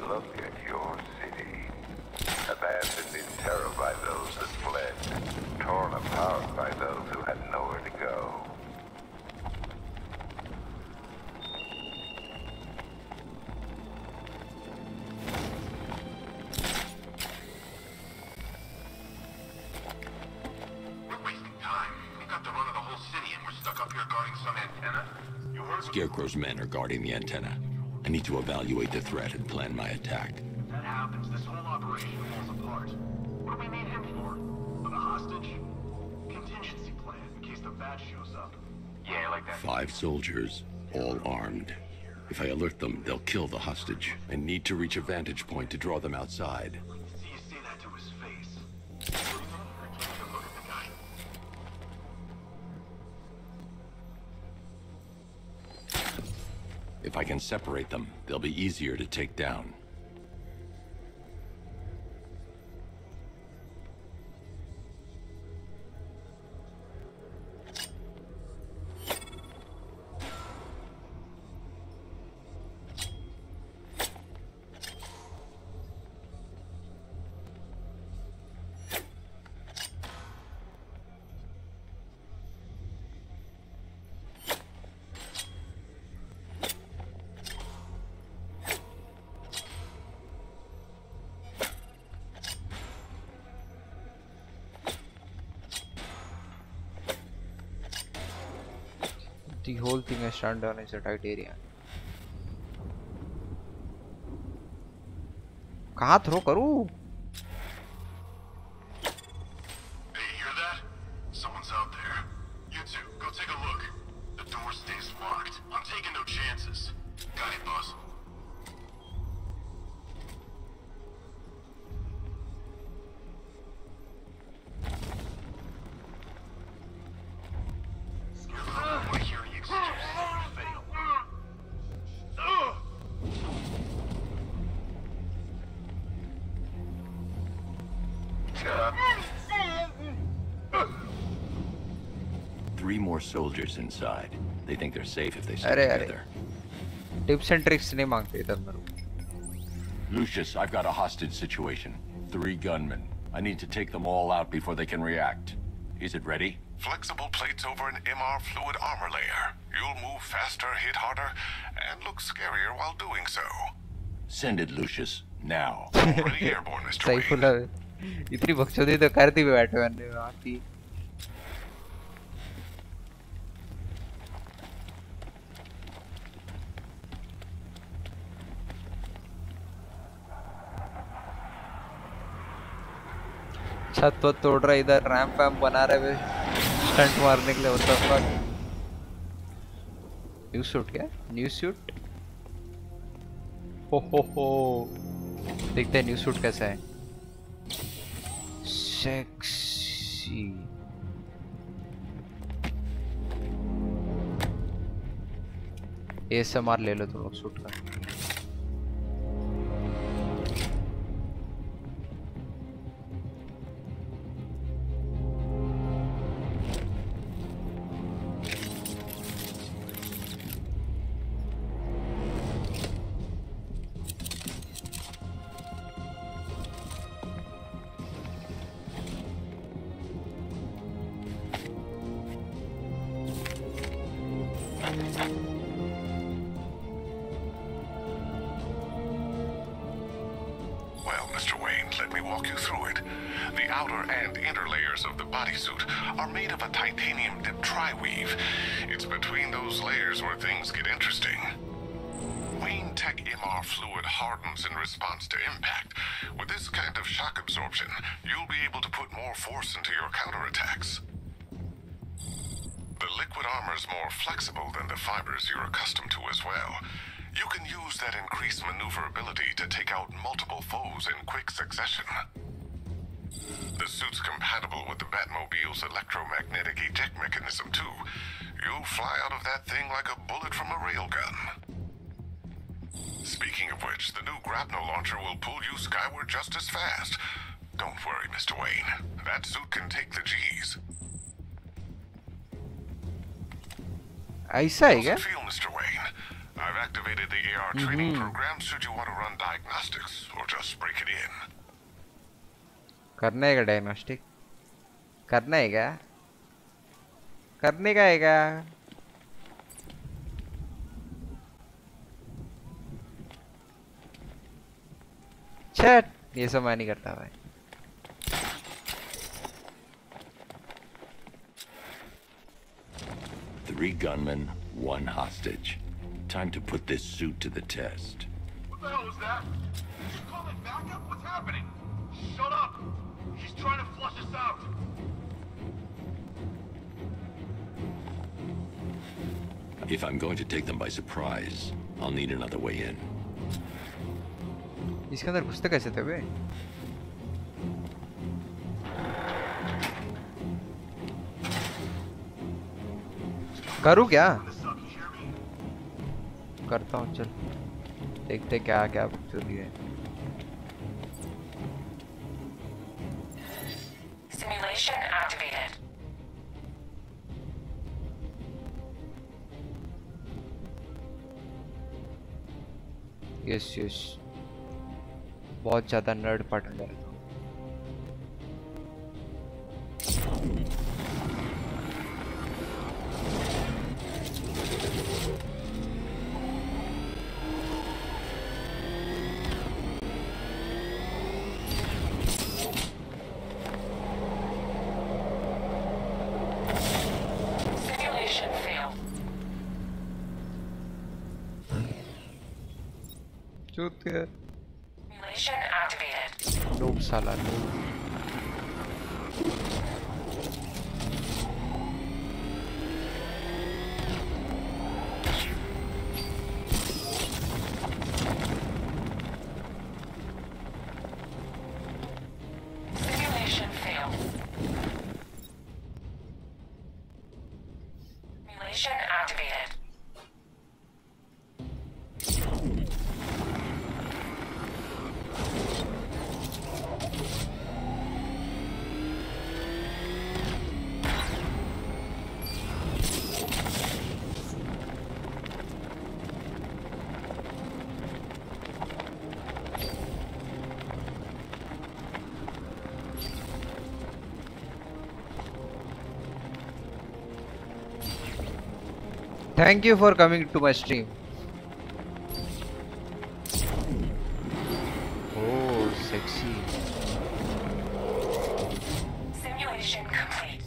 look at your city. Abandoned in terror by those that fled. Torn apart by those who had nowhere to go. Scarecrow's men are guarding the antenna. I need to evaluate the threat and plan my attack. If that happens, this whole operation falls apart. What do we need him for? For the hostage? Contingency plan, in case the bat shows up. Yeah, like that. Five soldiers, all armed. If I alert them, they'll kill the hostage. I need to reach a vantage point to draw them outside. See you say that to his face. I can't even look at the guy. If I can separate them, they'll be easier to take down. The whole thing has turned down is a tight area. कहाँ throw करूँ? Hey, you hear that? Someone's out there. You two, go take a look. The door stays locked. I'm taking no chances. Got it, boss. Three more soldiers inside. They think they're safe if they stay अरे together. अरे tips and tricks नहीं मांगते इधर मेरे को. Lucius, I've got a hostage situation. Three gunmen. I need to take them all out before they can react. Is it ready? Flexible plates over an M R fluid armor layer. You'll move faster, hit harder, and look scarier while doing so. Send it, Lucius. Now. Already airborne, Mister सही Wayne. फुला इतनी बकचोदी तो करती भी Batman ने आती. छत पर तोड़ रहा इधर रैंप वैम्प बना रहे स्टंट मारने के लिए होता है. न्यू सूट क्या? New suit? हो हो हो देखते हैं न्यू सूट कैसा है. सेक्सी एएसएमआर ले लो तुम लोग सूट का. Well, Mister Wayne, let me walk you through it. The outer and inner layers of the bodysuit are made of a titanium-dipped tri-weave. It's between those layers where things get interesting. Wayne Tech M R fluid hardens in response to impact. With this kind of shock absorption, you'll be able to put more force into your counterattacks. The liquid armor is more flexible than the fibers you're accustomed to as well. You can use that increased maneuverability to take out multiple foes in quick succession. The suit's compatible with the Batmobile's electromagnetic eject mechanism too. You'll fly out of that thing like a bullet from a railgun. Speaking of which, the new grapnel launcher will pull you skyward just as fast. Don't worry, Mister Wayne. That suit can take the G's. ऐसा है क्या? How's it feel, Mister Wayne? I've activated the A R training program should you want to run diagnostics or just break it in. करना है क्या diagnostic? करना है क्या? करने का है क्या? चैट ये सब मैं नहीं करता भाई. Three gunmen, one hostage. Time to put this suit to the test. What the hell was that? Did you call it backup? What's happening? Shut up! He's trying to flush us out. If I'm going to take them by surprise, I'll need another way in. इसके अंदर घुसते कैसे थे बे? करूँ क्या? करता हूँ चल. देखते क्या क्या चली है. Simulation activated. Yes yes. बहुत ज़्यादा नर्ड पार्ट है. Simulation failed. चूतिया. Simulation activated. लोग साला लोग. Simulation failed. Simulation activated. Thank you for coming to my stream. Oh, sexy. Simulation complete.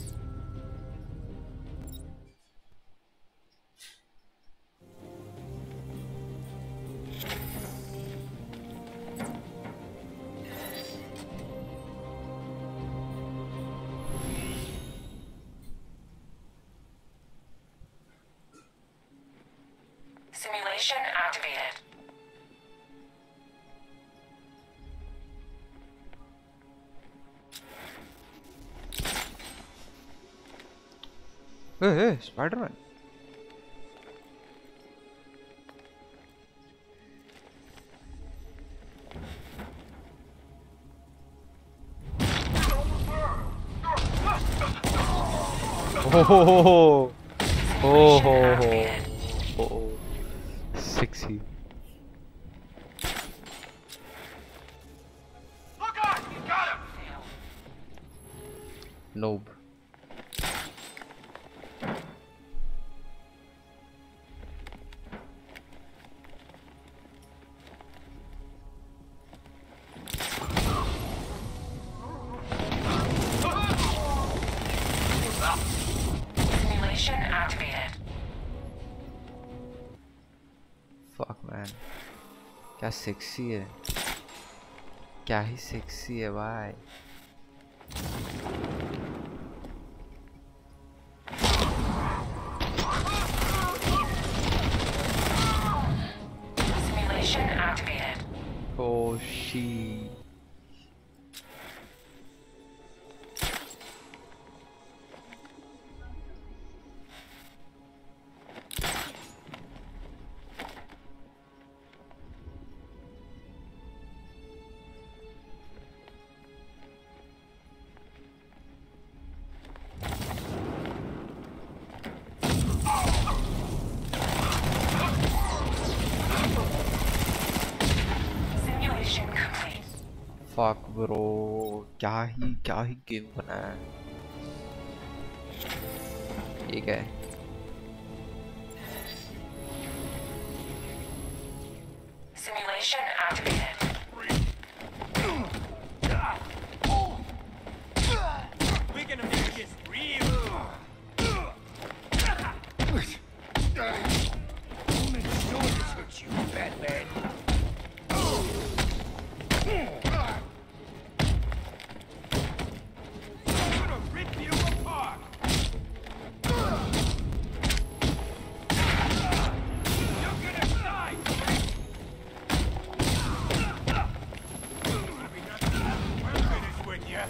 Simulation activated. Hey, hey, Spider-Man. Oh, ho, ho, ho. Oh, ho, ho. Oh, sexy. Look out! You got him! Noob. Simulation activated. Fuck man. क्या sexy है. क्या ही sexy है भाई. Simulation activated. Oh she. Fuck bro, क्या ही क्या ही game बनाया है। ठीक है। Simulation activated. We're gonna make this real. Don't make sure this hurts you, Batman. I'm gonna rip you apart. You're gonna die. We're finished with you.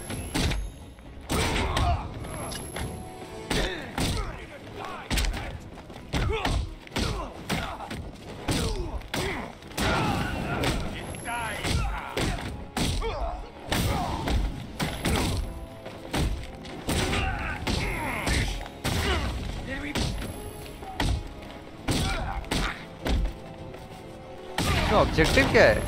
तो objective क्या है?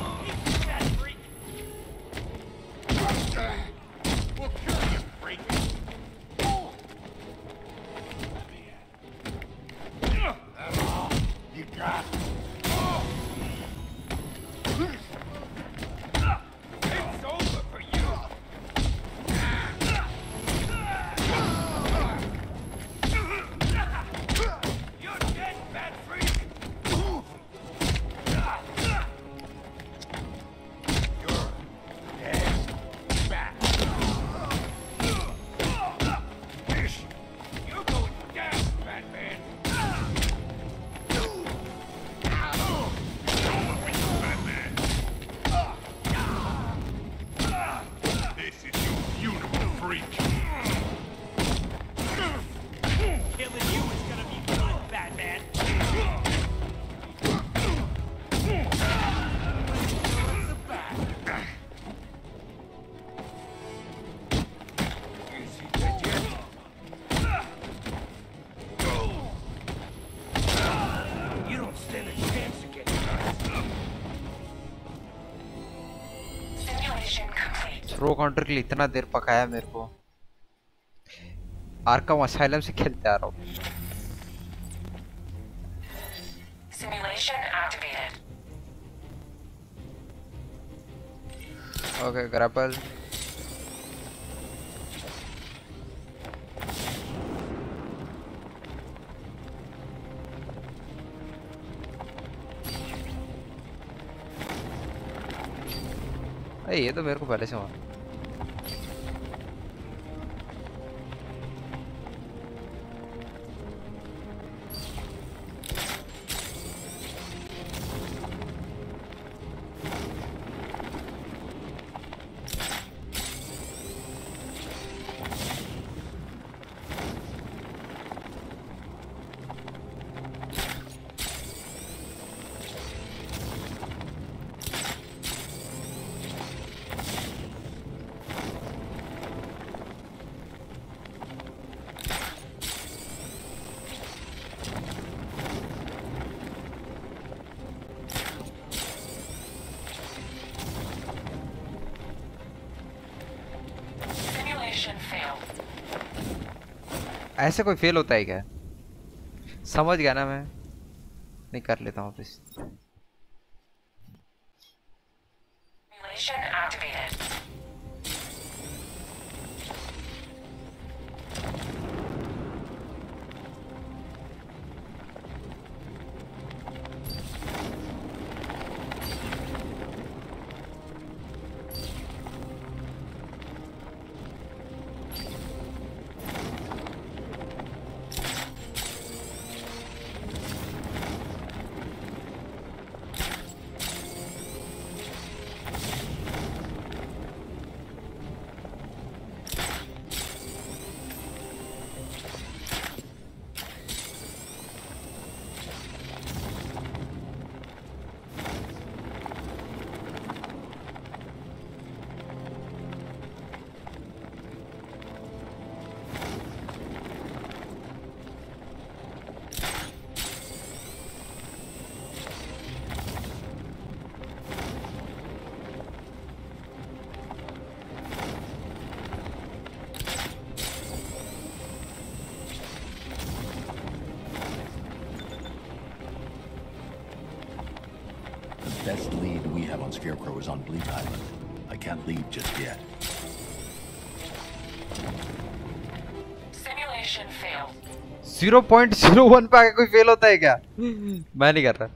Throw counter के लिए इतना देर पकाया मेरे को। आर्कम असाइलम से खेलते आ रहा हूँ। Simulation activated. Okay, grapple. अरे ये तो मेरे को पहले से मालूम। ऐसे कोई फेल होता है क्या? समझ गया ना मैं। नहीं कर लेता हूँ वापस। Simulation activated. Scarecrow is on Bleak Island. I can't leave just yet. Simulation failed. Zero point zero one पे आके कोई फेल होता है क्या? मैं नहीं कर रहा.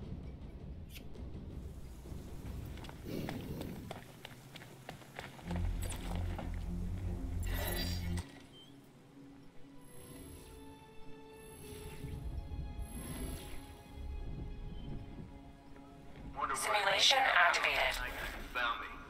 Simulation activated. Found me.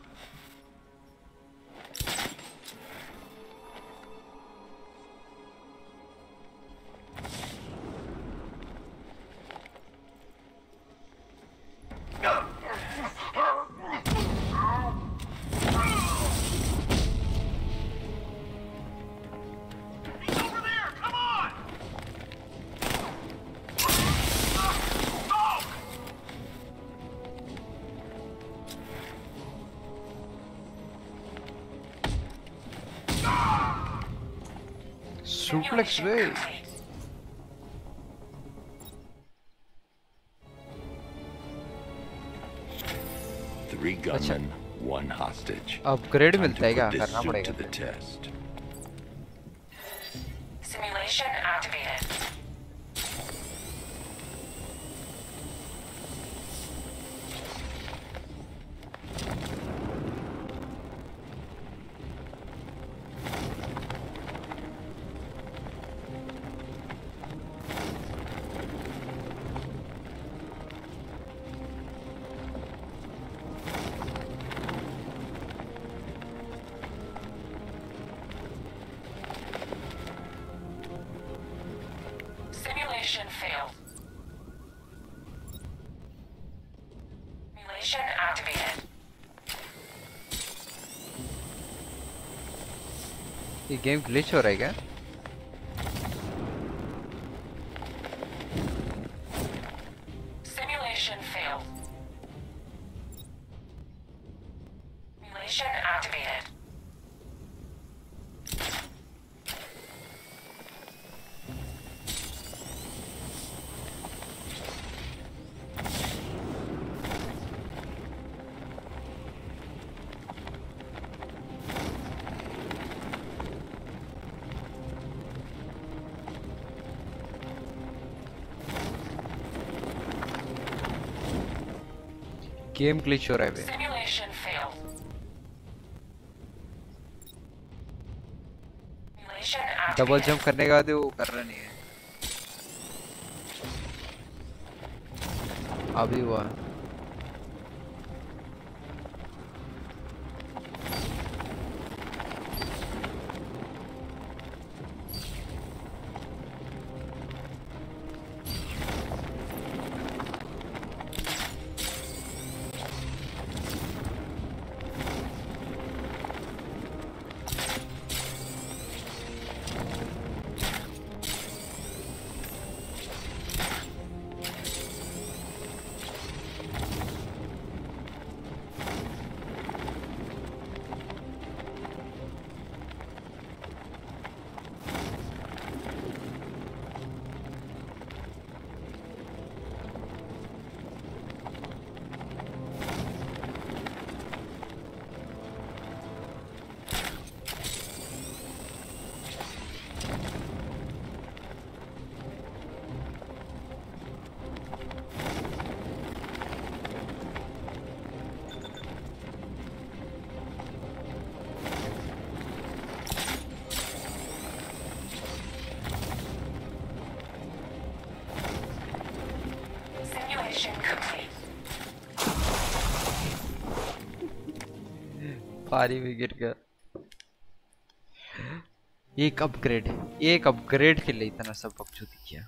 Suplex way. Three gunmen, one hostage. Upgrade मिलता है क्या? Time to put this करना suit पड़ेगा. to the test. Simulation activated. Simulation failed. Simulation activated. ये गेम ग्लिच हो रहा है क्या? Simulation failed. Simulation activated. Game glitch हो रहा है बे. Simulation failed. Simulation double activated. Jump करने के बाद वो कर रहा नहीं है. अभी हुआ. Simulation complete. पारी भी गिर गया. एक अपग्रेड एक अपग्रेड के लिए इतना सब बकचोदी किया.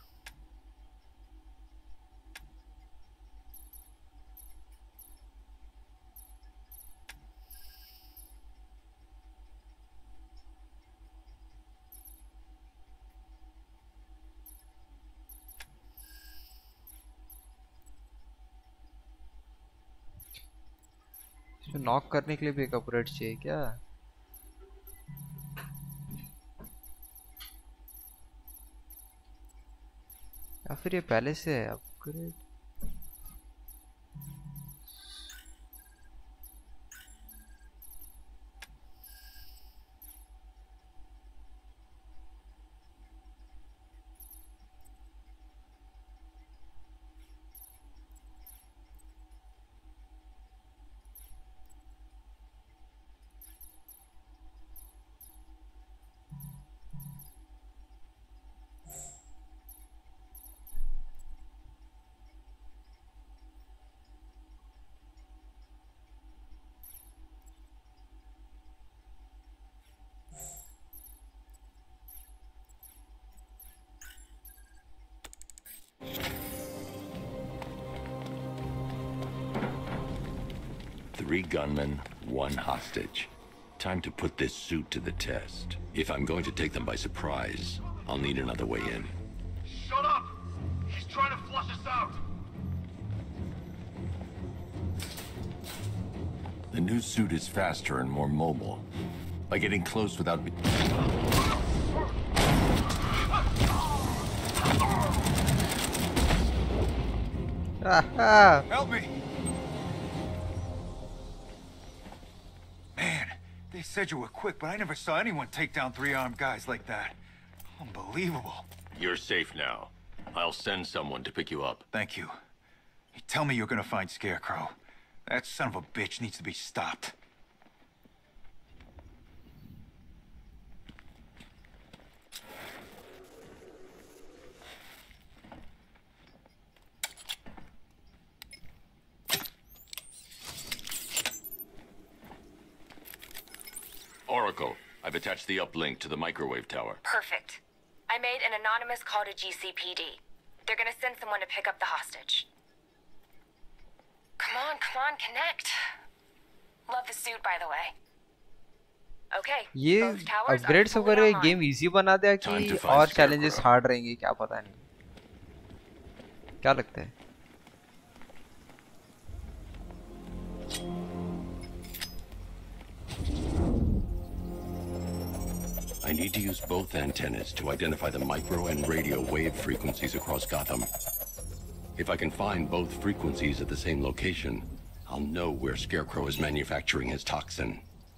नॉक करने के लिए भी एक अपग्रेड चाहिए क्या? या फिर ये पहले से है upgrade? Three gunmen, one hostage. Time to put this suit to the test. If I'm going to take them by surprise, I'll need another way in. Shut up! He's trying to flush us out! The new suit is faster and more mobile. By getting close without... Be Help me! Man, they said you were quick, but I never saw anyone take down three armed guys like that. Unbelievable. You're safe now. I'll send someone to pick you up. Thank you. You tell me you're gonna find Scarecrow. That son of a bitch needs to be stopped. Oracle, I've attached the uplink to the microwave tower. Perfect. I made an anonymous call to G C P D. They're gonna send someone to pick up the hostage. Come on, come on, connect. Love the suit, by the way. Okay. ये upgrades वगैरह game easy बना दिया कि और challenges hard रहेंगे, क्या पता नहीं, क्या लगता है? I need to use both antennas to identify the micro and radio wave frequencies across Gotham. If I can find both frequencies at the same location, I'll know where Scarecrow is manufacturing his toxin.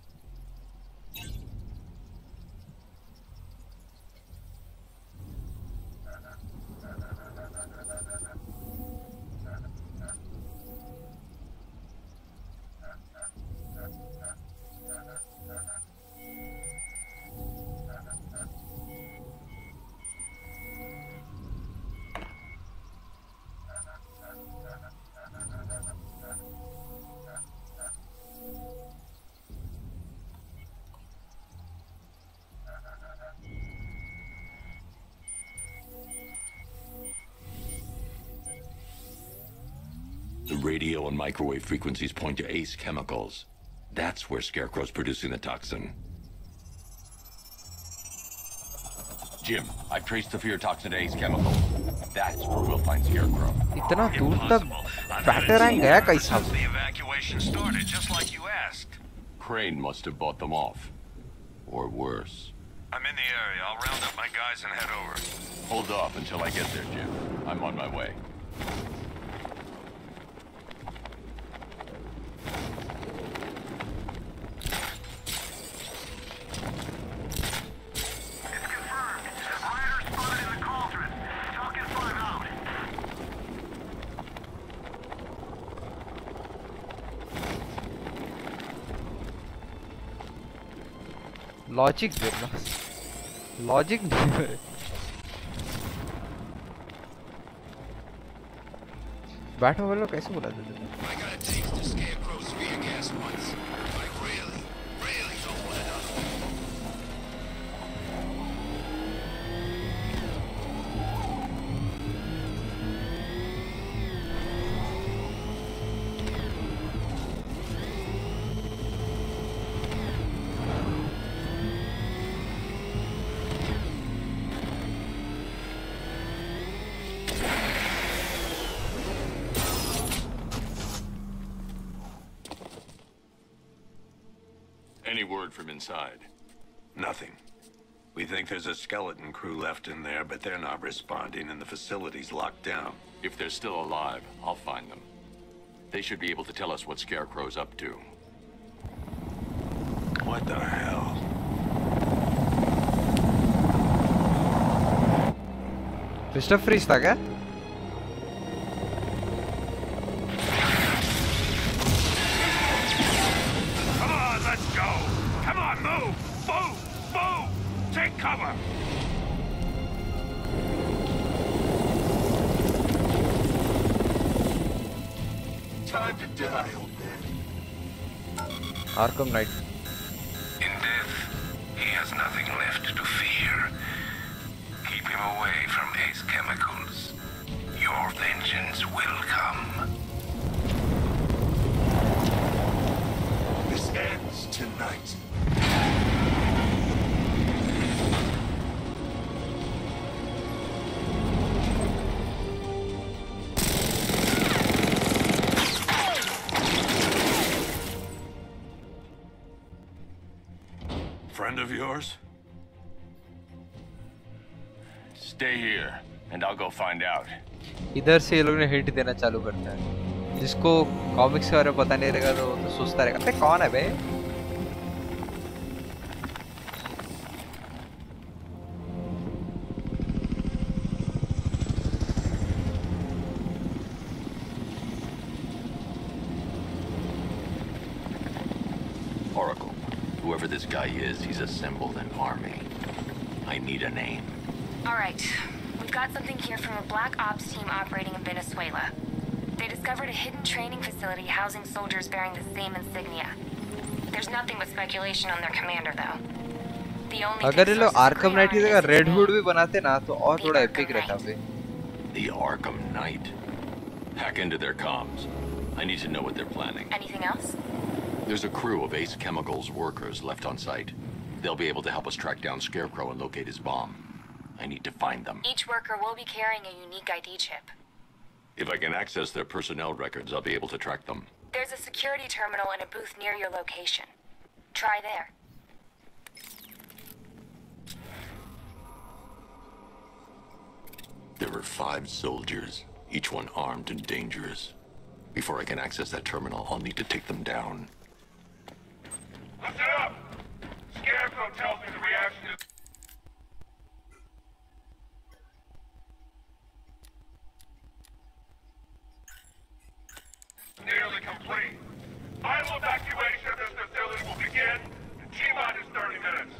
The radio and microwave frequencies point to Ace Chemicals. That's where Scarecrow's producing the toxin. Jim, I've traced the fear toxin to Ace Chemicals. That's where we'll find Scarecrow. इतना दूर तक बैटरैंक गया कैसा? The evacuation started just like you asked. Crane must have bought them off. Or worse. I'm in the area. I'll round up my guys and head over. Hold off until I get there, Jim. I'm on my way. Logic देना, logic नहीं है। बैठो बोलो कैसे बुला देते हैं? Any word from inside? Nothing. We think there's a skeleton crew left in there, but they're not responding and the facility's locked down. If they're still alive, I'll find them. They should be able to tell us what Scarecrow's up to. What the hell? Mister Freeze था क्या? Take cover! Time to die, old man. Arkham Knight. In death, he has nothing left to fear. Keep him away from Ace Chemicals. Your vengeance will come. Friend of yours? Stay here, and I'll go find out. इधर से ये लोग ने hint देना चालू करता है। जिसको कॉमिक्स के बारे में पता नहीं रहेगा तो, तो सोचता रहेगा अरे कौन है बे? Oracle, whoever this guy is, he's assembled an army. I need a name. All right. We've got something here from a Black Ops team operating in Venezuela. They discovered a hidden training facility housing soldiers bearing the same insignia. There's nothing but speculation on their commander, though. The only अगर ये लोग Arkham night की जगह red hood भी बनाते ना तो और थोड़ा एपिक रहता बे। The Arkham Knight. Hack into their comms. I need to know what they're planning. Anything else? There's a crew of Ace Chemicals workers left on site. They'll be able to help us track down Scarecrow and locate his bomb. I need to find them. Each worker will be carrying a unique I D chip. If I can access their personnel records, I'll be able to track them. There's a security terminal and a booth near your location. Try there. There were five soldiers, each one armed and dangerous. Before I can access that terminal, I'll need to take them down. Listen up! Scarecrow tells me the reaction is... nearly complete. Final evacuation of this facility will begin in T-minus thirty minutes.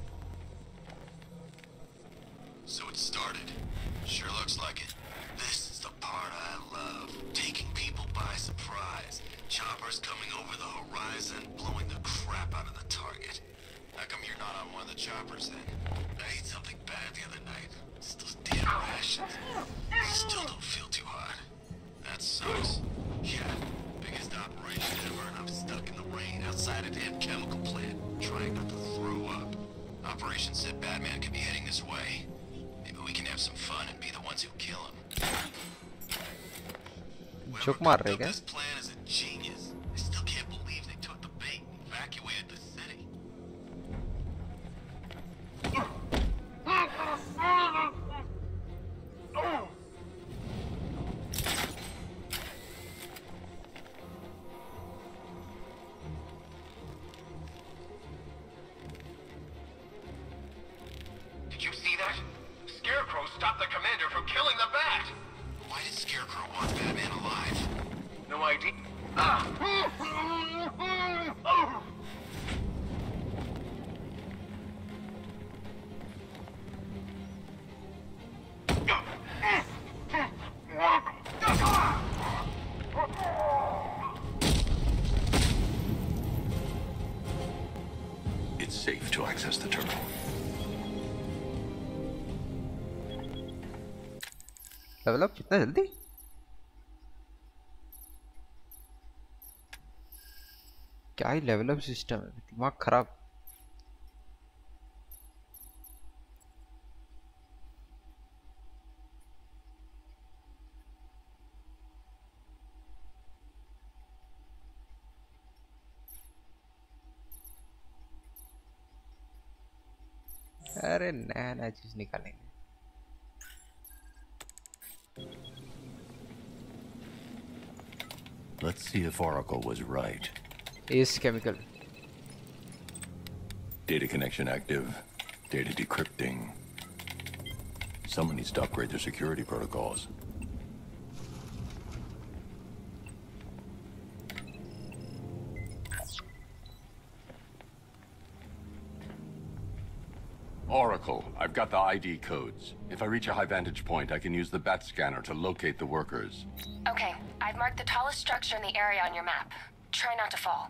So it started. Sure looks like it. This is the part I love. Taking people by surprise. Choppers coming over the horizon, blowing the crap out of the target. How come you're not on one of the choppers then? I ate something bad the other night. It's those damn rations. Still don't feel too hot. That sucks. Yeah, biggest operation ever, and I'm stuck in the rain outside a damn chemical plant, trying not to throw up. Operation said Batman could be heading this way. Maybe we can have some fun and be the ones who kill him. Joke मार रहे क्या? This plan is a genius. I still can't believe they took the bait and evacuated the city. Did you see that? Scarecrow stopped the commander from killing the bat! Why did Scarecrow want Batman alive? No idea. Ah! It's safe to access the terminal. Level up कितना जल्दी? क्या ही level up system है, दिमाग खराब। अरे नया नया चीज निकालेंगे। Let's see if Oracle was right. Ace Chemical. Data connection active. Data decrypting. Someone needs to upgrade their security protocols. Oracle, I've got the I D codes. If I reach a high vantage point, I can use the bat scanner to locate the workers. Okay, I've marked the tallest structure in the area on your map. Try not to fall.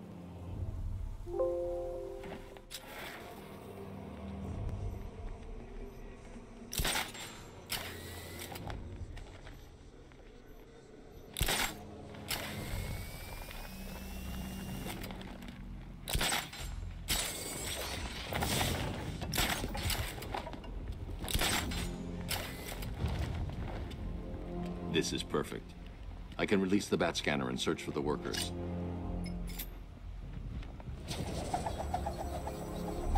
This is perfect. I can release the bat scanner and search for the workers.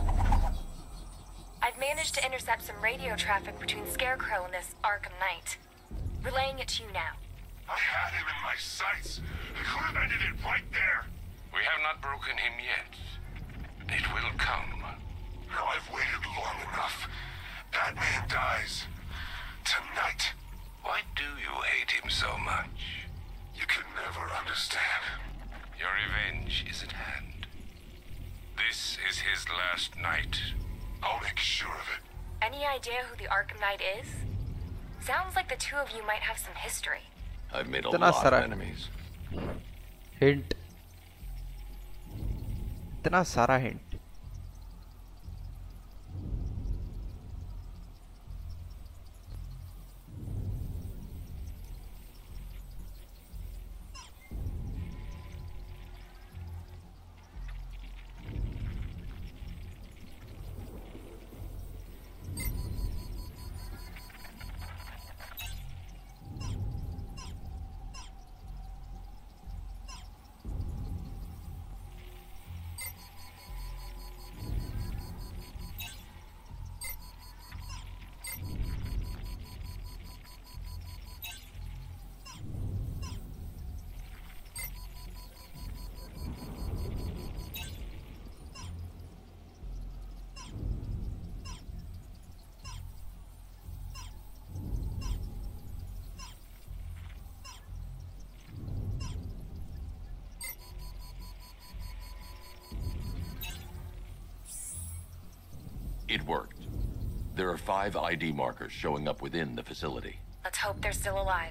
I've managed to intercept some radio traffic between Scarecrow and this Arkham Knight. Relaying it to you now. I had him in my sights. I could have ended it right there. We have not broken him yet. It will come. Now I've waited long enough. Batman dies. Tonight. Why do you hate him so much? You can never understand. Your revenge is at hand. This is his last night. I'll make sure of it. Any idea who the Arkham Knight is? Sounds like the two of you might have some history. I've made a इतना lot सारा of enemies. hint, इतना सारा hint. It worked. There are five I D markers showing up within the facility. Let's hope they're still alive.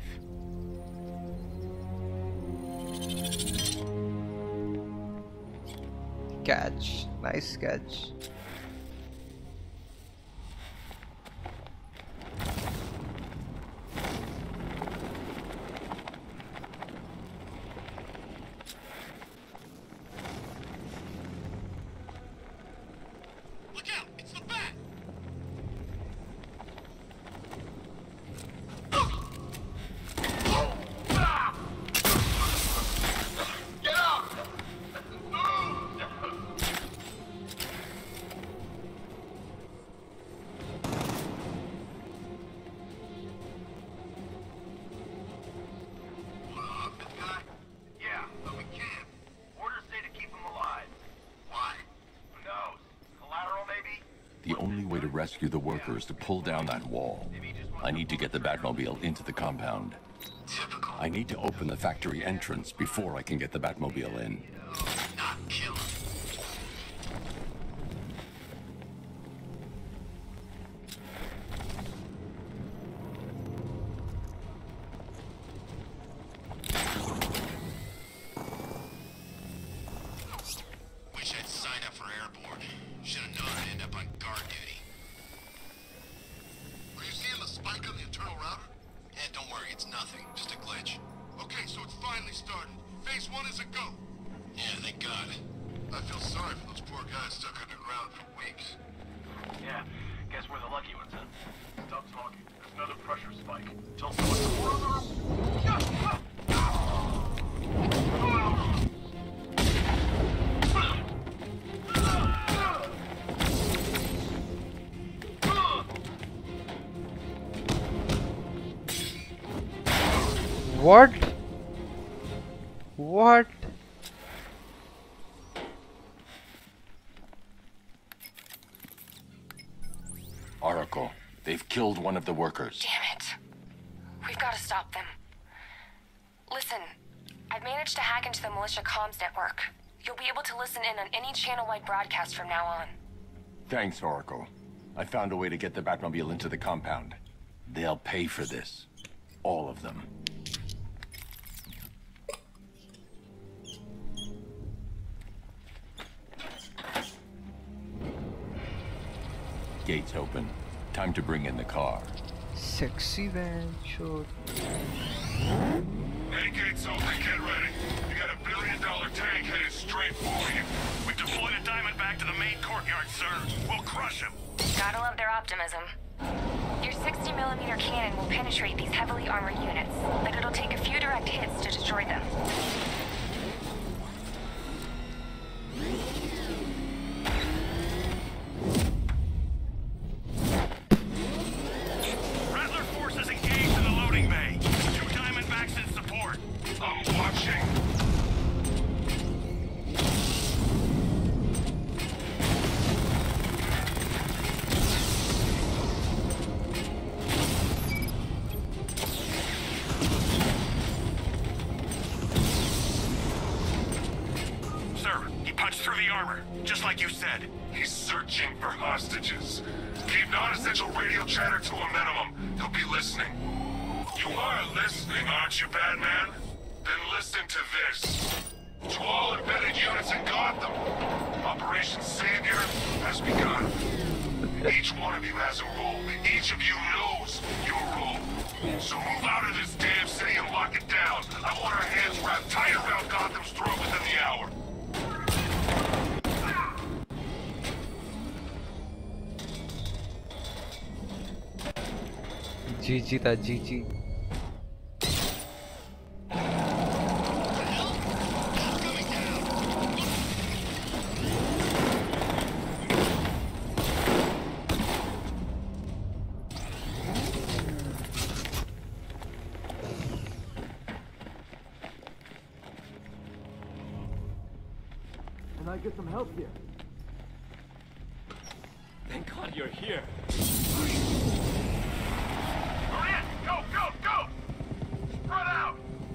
Catch. Nice catch. Rescue the workers to pull down that wall. I need to get the Batmobile into the compound. I need to open the factory entrance before I can get the Batmobile in. Not kill him. Wish I'd signed up for airborne. Should have known I'd end up on guard duty. Are you seeing the spike on the internal router? Yeah, don't worry, it's nothing. Just a glitch. Okay, so it's finally started. Phase one is a go. Yeah, thank God. I feel sorry for those poor guys stuck underground for weeks. Yeah, guess we're the lucky ones, huh? Stop talking. There's another pressure spike. Tell someone to further. What? What? Oracle, they've killed one of the workers. Damn it. We've got to stop them. Listen, I've managed to hack into the militia comms network. You'll be able to listen in on any channel-wide broadcast from now on. Thanks, Oracle. I found a way to get the Batmobile into the compound. They'll pay for this. All of them. Gates open. Time to bring in the car. Sexy van, sure. Hey, gates open, get ready. You got a billion dollar tank headed straight for you. We deployed a diamond back to the main courtyard, sir. We'll crush him. Gotta love their optimism. Your sixty millimeter cannon will penetrate these heavily armored units, but it'll take a few direct hits to destroy them. He punched through the armor, just like you said. He's searching for hostages. Keep non-essential radio chatter to a minimum. He'll be listening. You are listening, aren't you, Batman? Then listen to this. To all embedded units in Gotham, Operation Savior has begun. Each one of you has a role. Each of you knows your role. So move out of this damn city and lock it down. I want our hands wrapped tight around Gotham's throat within the hour. G G था G G. Can I get some help here? Thank God you're here. Maria, go, go, go! Spread out!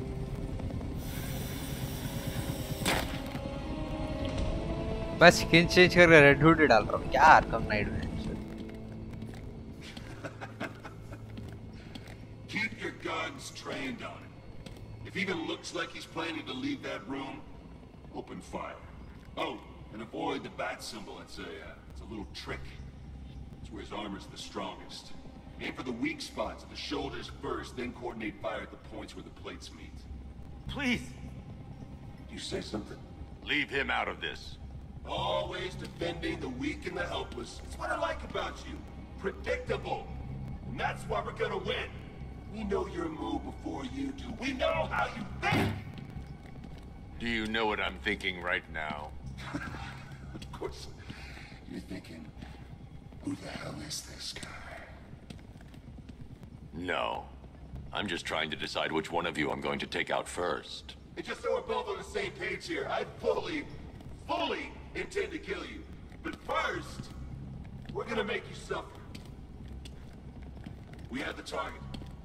मैं skin change करके red hood डाल रहा हूँ क्या Arkham Knight में. Keep your guns trained on him. If he even looks like he's planning to leave that room, open fire. Oh, and avoid the bat symbol. It's a, uh, it's a little trick. It's where his armor's the strongest. Aim for the weak spots, the shoulders first, then coordinate fire at the points where the plates meet. Please! You say something? Leave him out of this. Always defending the weak and the helpless. That's what I like about you. Predictable. And that's why we're gonna win. We know your move before you do. We know how you think! Do you know what I'm thinking right now? Of course. You're thinking, who the hell is this guy? No. I'm just trying to decide which one of you I'm going to take out first. And just so we're both on the same page here, I fully, fully intend to kill you. But first, we're gonna make you suffer. We have the target.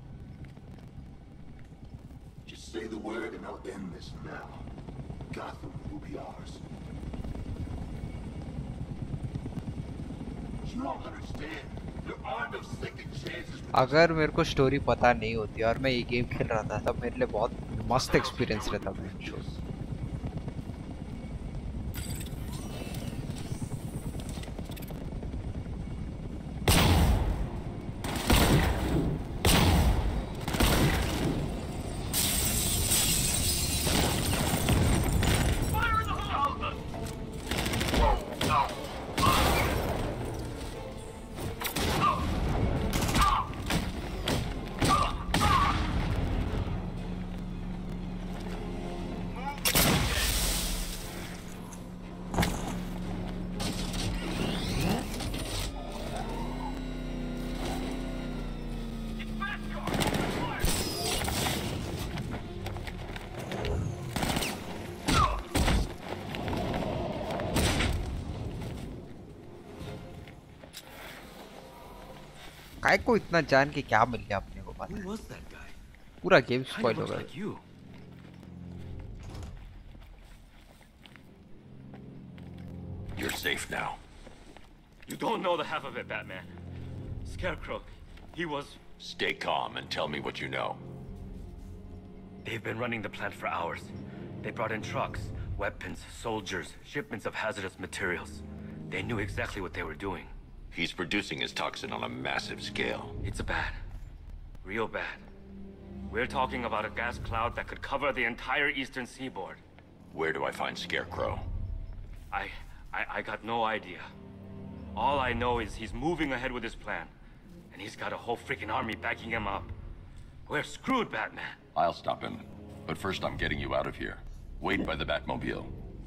Just say the word and I'll end this now. Gotham will be ours. You don't understand. There are no second chances. अगर मेरे को story पता नहीं होती और मैं ये game खेल रहा था तब मेरे लिए बहुत मस्त एक्सपीरियंस रहता था. काय को इतना जान के क्या मिल गया अपने को पता है. पूरा गेम स्पॉइल हो गया. You're safe now. You don't know the half of it, Batman. Scarecrow, he was... Stay calm and tell me what you know. They've been running the plant for hours. They brought in trucks, weapons, soldiers, shipments of hazardous materials. They knew exactly what they were doing. He's producing his toxin on a massive scale. It's bad. Real bad. We're talking about a gas cloud that could cover the entire eastern seaboard. Where do I find Scarecrow? I... I, I got no idea. All I know is he's moving ahead with his plan. And he's got a whole freaking army backing him up. We're screwed, Batman. I'll stop him. But first I'm getting you out of here. Wait by the Batmobile.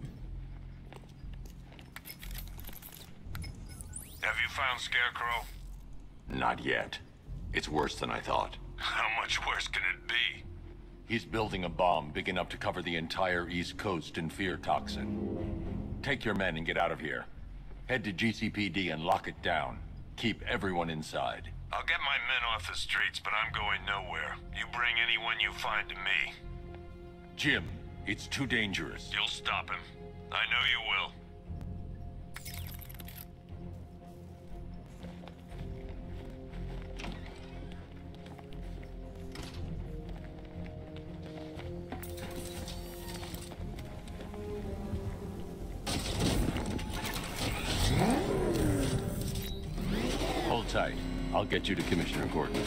Have you found Scarecrow? Not yet. It's worse than I thought. How much worse can it be? He's building a bomb big enough to cover the entire East Coast in fear toxin. Take your men and get out of here. Head to G C P D and lock it down. Keep everyone inside. I'll get my men off the streets, but I'm going nowhere. You bring anyone you find to me. Jim, it's too dangerous. You'll stop him. I know you will. Hold tight. I'll get you to Commissioner Gordon.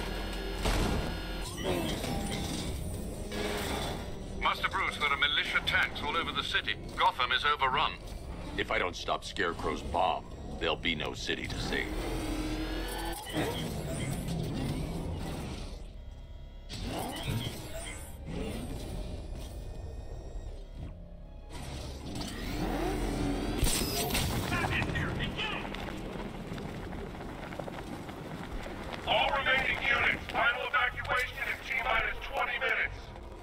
Master Bruce, there are militia tanks all over the city. Gotham is overrun. If I don't stop Scarecrow's bomb, there'll be no city to save. All remaining units, final evacuation in T-minus twenty minutes.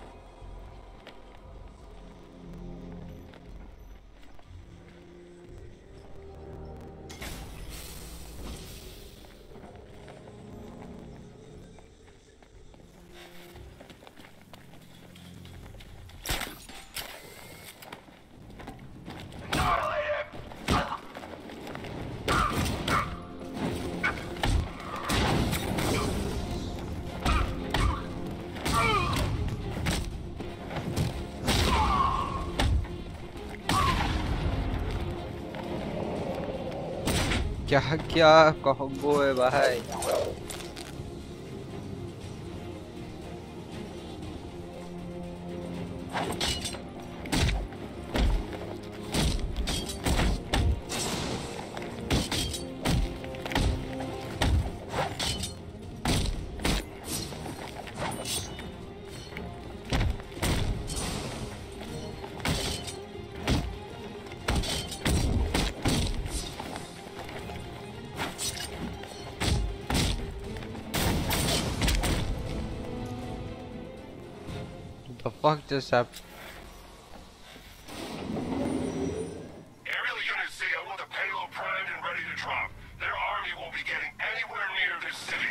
क्या क्या combo है भाई। The fuck just happened? Aerial units C I want the payload primed and ready to drop. Their army won't be getting anywhere near this city.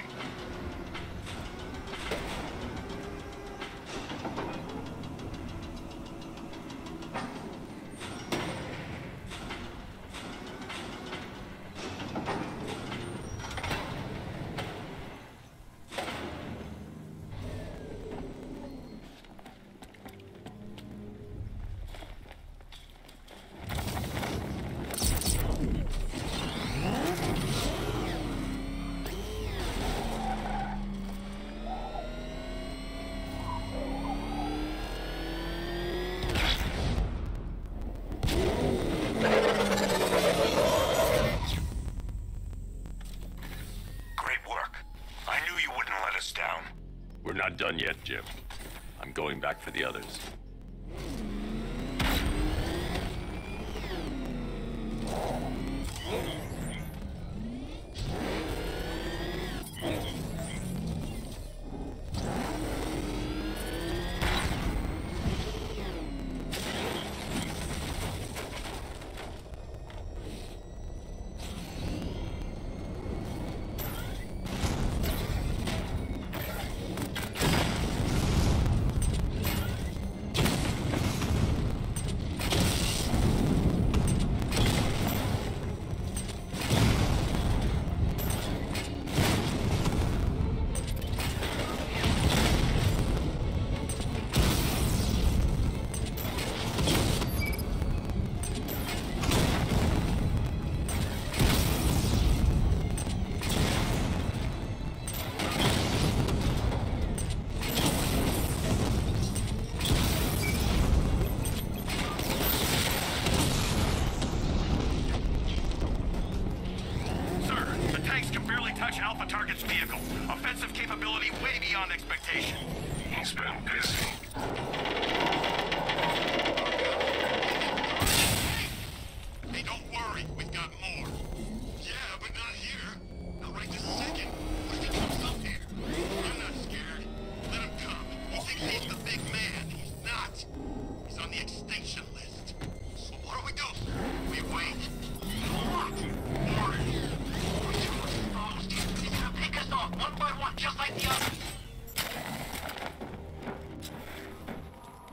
We're not done yet, Jim. I'm going back for the others. Alpha target's vehicle. Offensive capability way beyond expectation. He's been busy. Hey, don't worry. We've got more. Yeah, but not here. Not right this second. What if he comes up here? I'm not scared. Let him come. He thinks he's the big man. He's not. He's on the extinction list. So what do we do? We wait. What? Orders. He's gonna pick us off one by one, just like the others.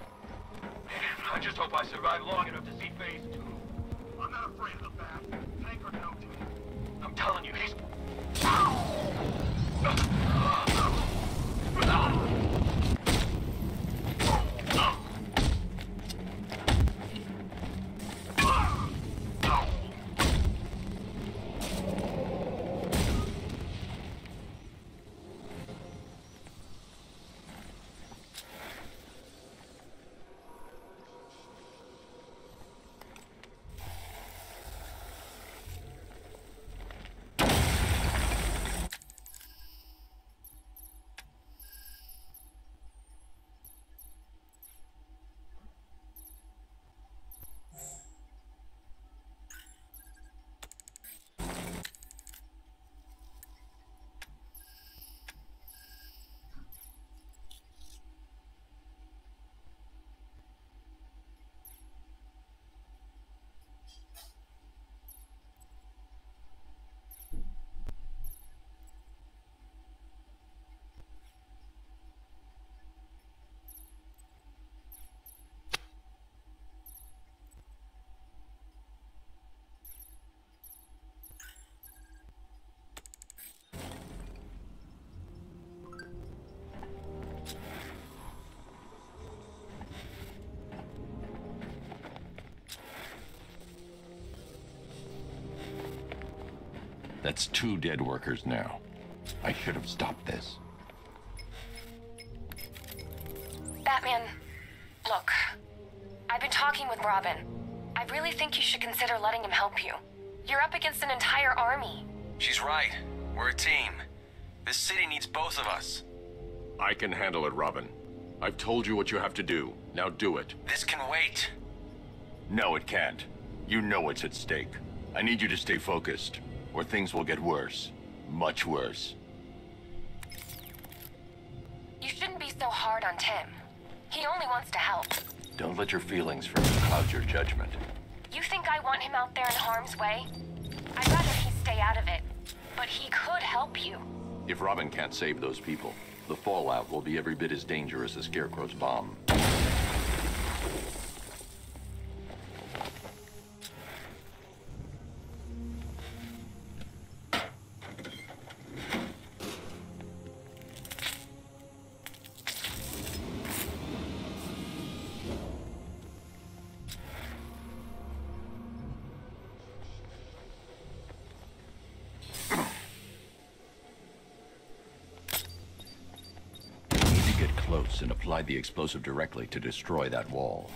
That's two dead workers now. I should have stopped this. Batman, look. I've been talking with Robin. I really think you should consider letting him help you. You're up against an entire army. She's right. We're a team. This city needs both of us. I can handle it, Robin. I've told you what you have to do. Now do it. This can wait. No, it can't. You know what's at stake. I need you to stay focused, or things will get worse. Much worse. You shouldn't be so hard on Tim. He only wants to help. Don't let your feelings for him cloud your judgment. You think I want him out there in harm's way? I'd rather he stay out of it. But he could help you. If Robin can't save those people, the fallout will be every bit as dangerous as Scarecrow's bomb. And apply the explosive directly to destroy that wall.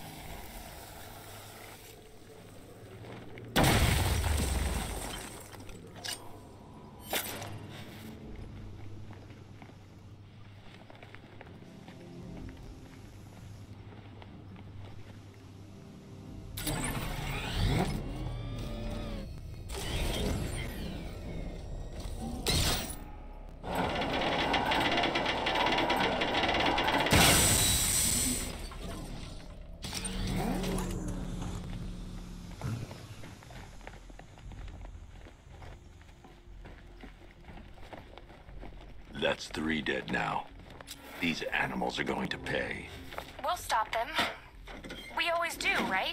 That's three dead now. These animals are going to pay. We'll stop them. We always do, right?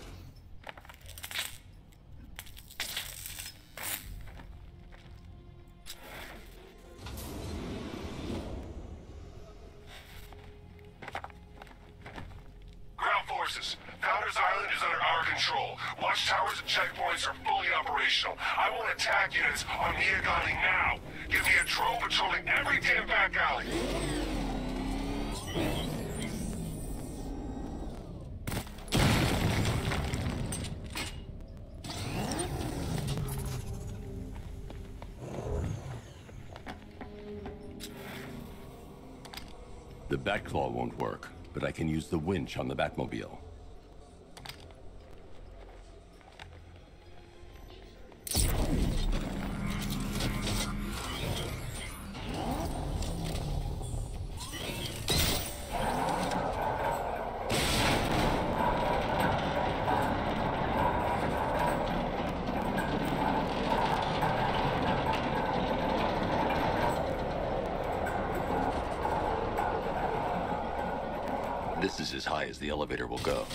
Ground forces, Founders Island is under our control. Watchtowers and checkpoints are fully operational. I want attack units on Miagani now. Give me a drone patrolling every damn back alley. The Batclaw won't work, but I can use the winch on the Batmobile. This is as high as the elevator will go.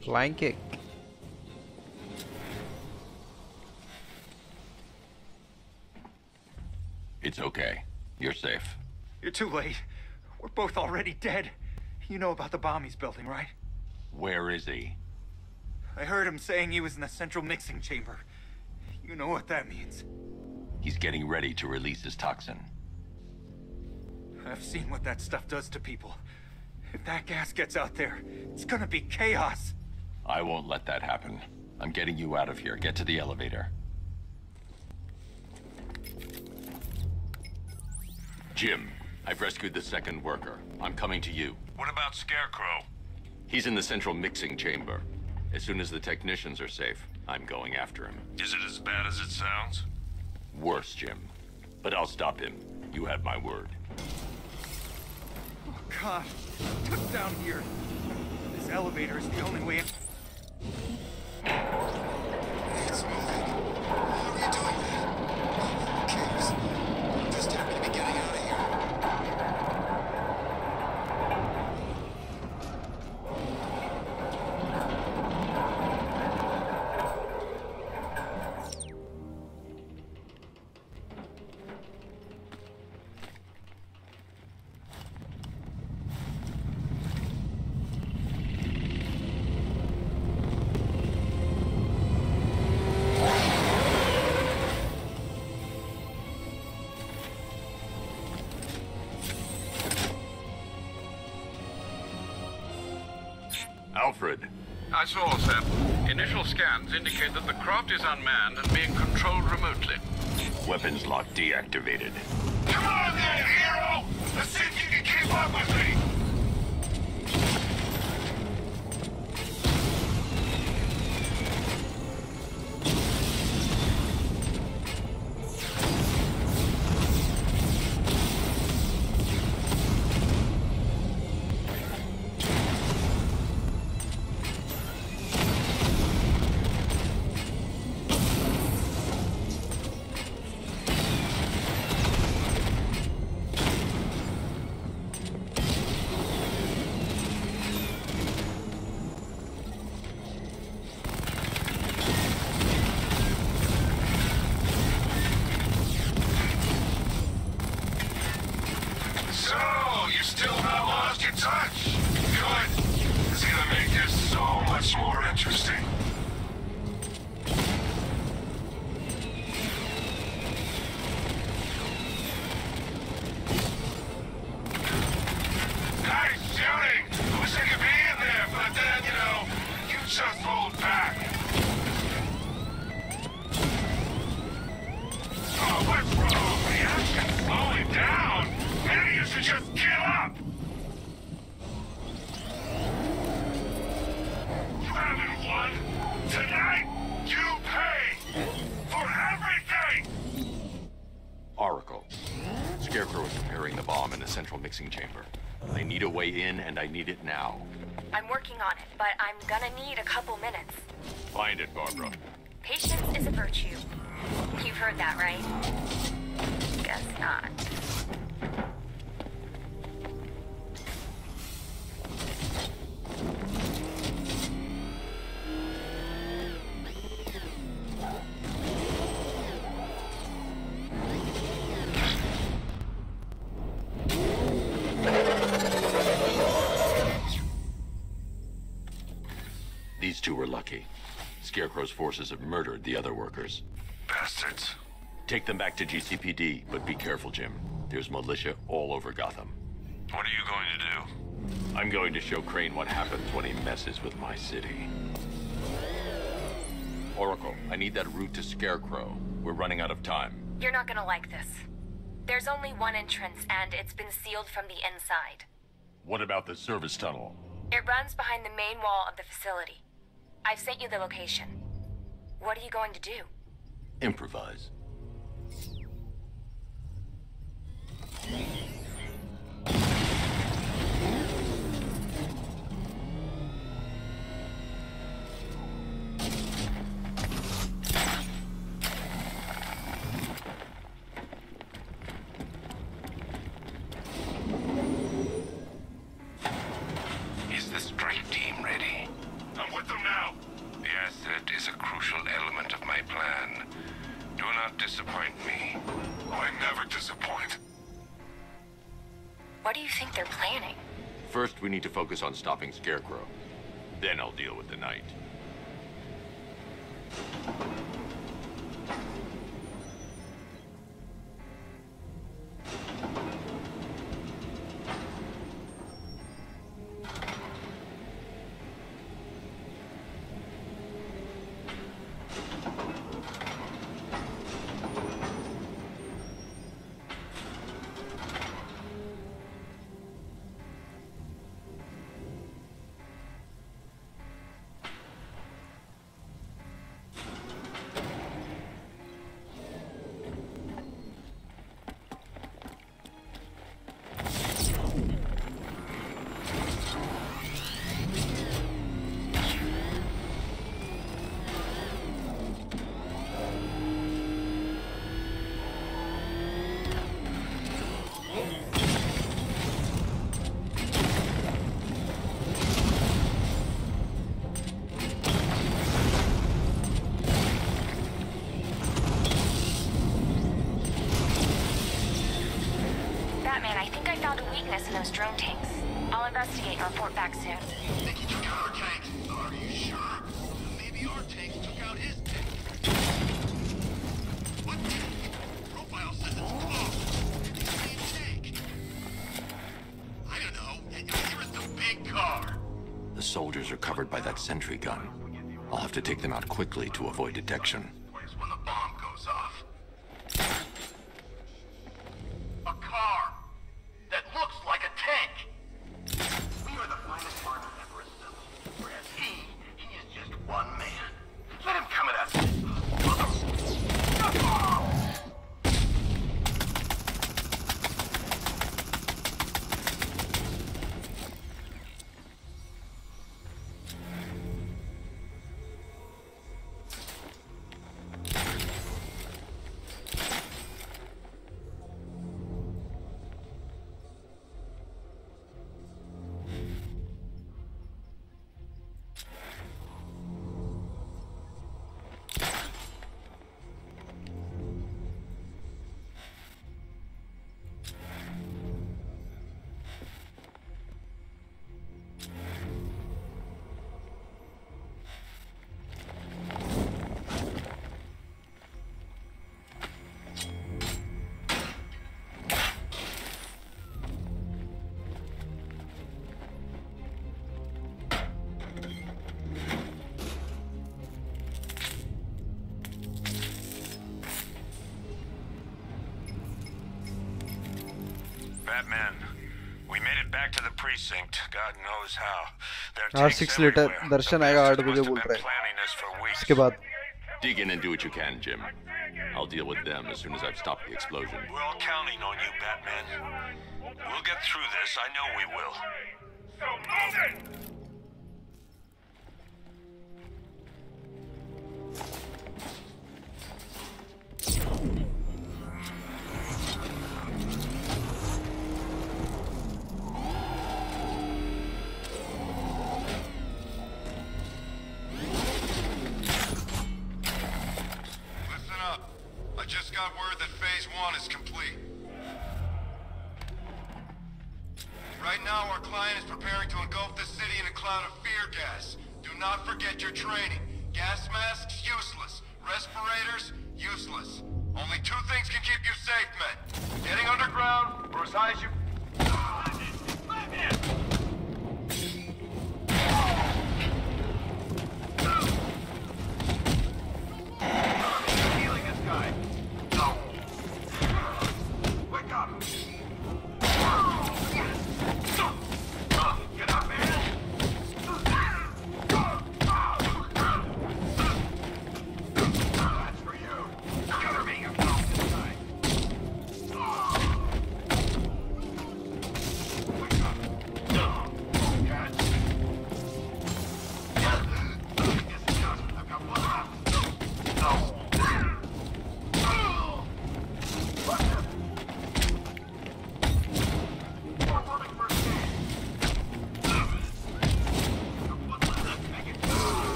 Flying kick. It's okay. You're safe. You're too late. We're both already dead. You know about the bomb he's building, right? Where is he? I heard him saying he was in the central mixing chamber. You know what that means. He's getting ready to release his toxin. I've seen what that stuff does to people. If that gas gets out there, it's gonna be chaos. I won't let that happen. I'm getting you out of here. Get to the elevator. Jim, I've rescued the second worker. I'm coming to you. What about Scarecrow? He's in the central mixing chamber. As soon as the technicians are safe, I'm going after him. Is it as bad as it sounds? Worse, Jim. But I'll stop him. You have my word. Oh, God. Took down here. This elevator is the only way in. It's moving. How are you doing that? Who cares? Just happy to be getting out of here. Alfred. I saw, sir. Initial scans indicate that the craft is unmanned and being controlled remotely. Weapons lock deactivated. Come on then, hero! Let's see if you can keep up with me! Chamber. I need a way in, and I need it now. I'm working on it, but I'm gonna need a couple minutes. Find it, Barbara. Patience is a virtue. You've heard that, right? Guess not. These two were lucky. Scarecrow's forces have murdered the other workers. Bastards. Take them back to G C P D, but be careful, Jim. There's militia all over Gotham. What are you going to do? I'm going to show Crane what happens when he messes with my city. Oracle, I need that route to Scarecrow. We're running out of time. You're not gonna like this. There's only one entrance, and it's been sealed from the inside. What about the service tunnel? It runs behind the main wall of the facility. I've sent you the location. What are you going to do? Improvise. Is the strike team ready? I'm with them First, we need to focus on stopping Scarecrow. Then I'll deal with the Knight. In those drone tanks. I'll investigate and report back soon. Think he took out our tanks? Are you sure? Maybe our tanks took out his tanks. What? Profile says it's close. It's the same tank. I don't know. Here is the big car. The soldiers are covered by that sentry gun. I'll have to take them out quickly to avoid detection. Where's when the bomb goes off? A car that looks like a tank. We are the finest army ever assembled, whereas he, he is just one man. Let him come at us. Batman, we made it back to the precinct. God knows how. आठ six litre दर्शन आएगा आठ बजे बोल रहा है इसके बाद dig in and do what you can, Jim. I'll deal with them as soon as I've stopped the explosion. We're all counting on you, Batman. We'll get through this. I know we will. So move it! Got word that phase one is complete. Right now, our client is preparing to engulf the city in a cloud of fear gas. Do not forget your training. Gas masks, useless. Respirators, useless. Only two things can keep you safe, men. Getting underground, or as high as you... Healing this guy.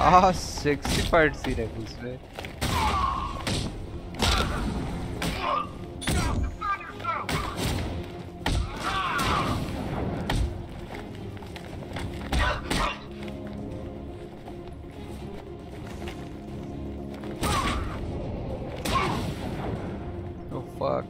क्या sexy fight scene है उसमें। Oh fuck.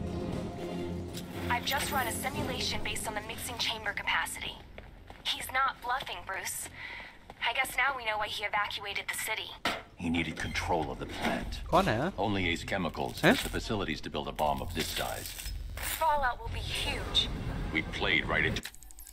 I've just run a simulation based on the mixing chamber capacity. He's not bluffing, Bruce. I guess now we know why he evacuated the city. He needed control of the plant. कौन है? Only Ace Chemicals has the facilities to build a bomb of this size. Fallout will be huge. We played right into...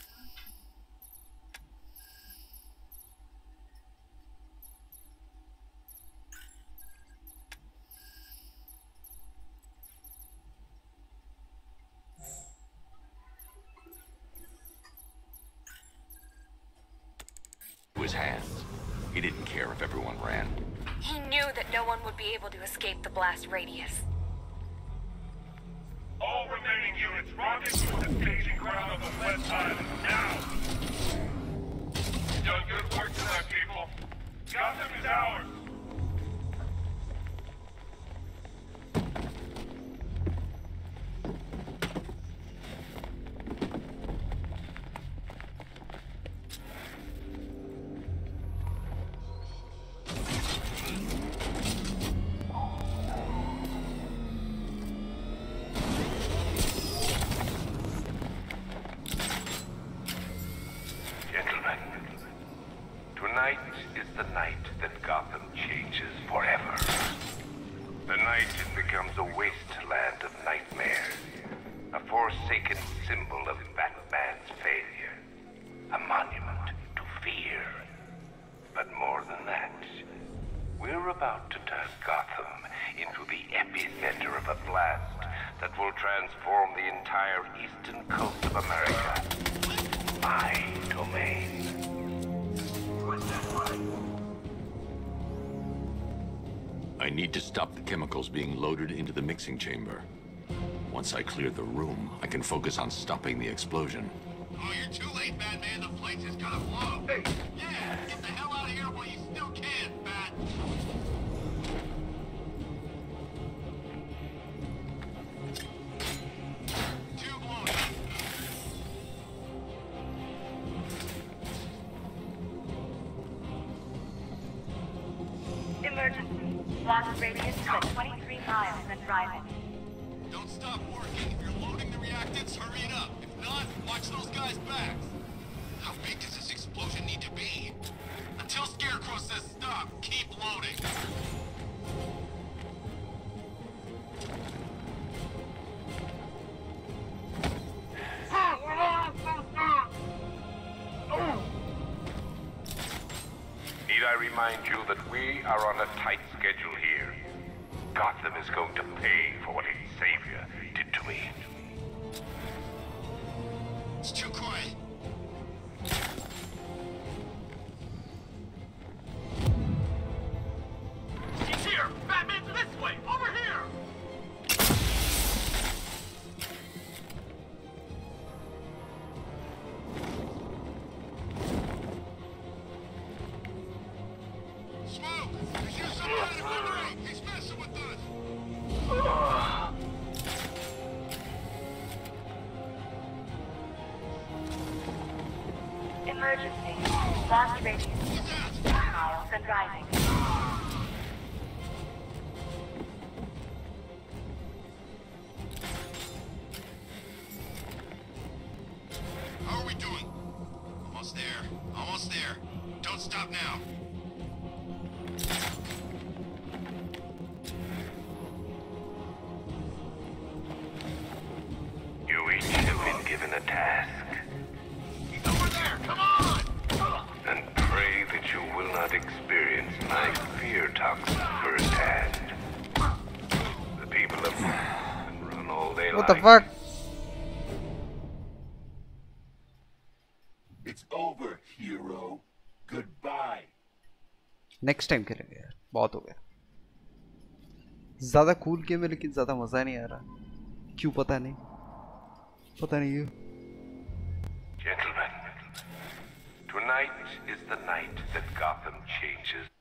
his hands. He didn't care if everyone ran. He knew that no one would be able to escape the blast radius. All remaining units, rendezvous with the staging ground on the west side now! You've done good work tonight, people. Gotham is ours! Tonight is the night that Gotham changes forever. The night it becomes a wasteland of nightmares. A forsaken symbol of Batman's failure. A monument to fear. But more than that, we're about to turn Gotham into the epicenter of a blast that will transform the entire eastern coast of America. My domain. I need to stop the chemicals being loaded into the mixing chamber. Once I clear the room, I can focus on stopping the explosion. Oh, you're too late, Batman. The place is gonna blow. Hey. Yeah, get the hell out of here while you still can, Bat. Two blown. Emergency. Blast radius is at twenty-three miles and rising. Don't stop working. If you're loading the reactants, hurry it up. If not, watch those guys' backs. How big does this explosion need to be? Until Scarecrow says stop, keep loading. Need I remind you that we are on a tight schedule here? Gotham is going to pay for what its savior did to me. It's too quiet. He's here! Batman's this way! Over here! Smoke! There's you someone in the room! He's messing with us! Emergency. Blast radius ten miles and rising. How are we doing? Almost there. Almost there. Don't stop now. You each have been given a task. Over there! Come on! And pray that you will not experience my fear toxin firsthand. The people of Gotham run all day What the like. fuck? It's over, hero. Goodbye. Next time खेलेंगे यार, बहुत हो गया। ज़्यादा cool game है लेकिन ज़्यादा मज़ा नहीं आ रहा, क्यों पता नहीं, पता नहीं क्यों। Gentlemen, tonight Tonight is the night that Gotham changes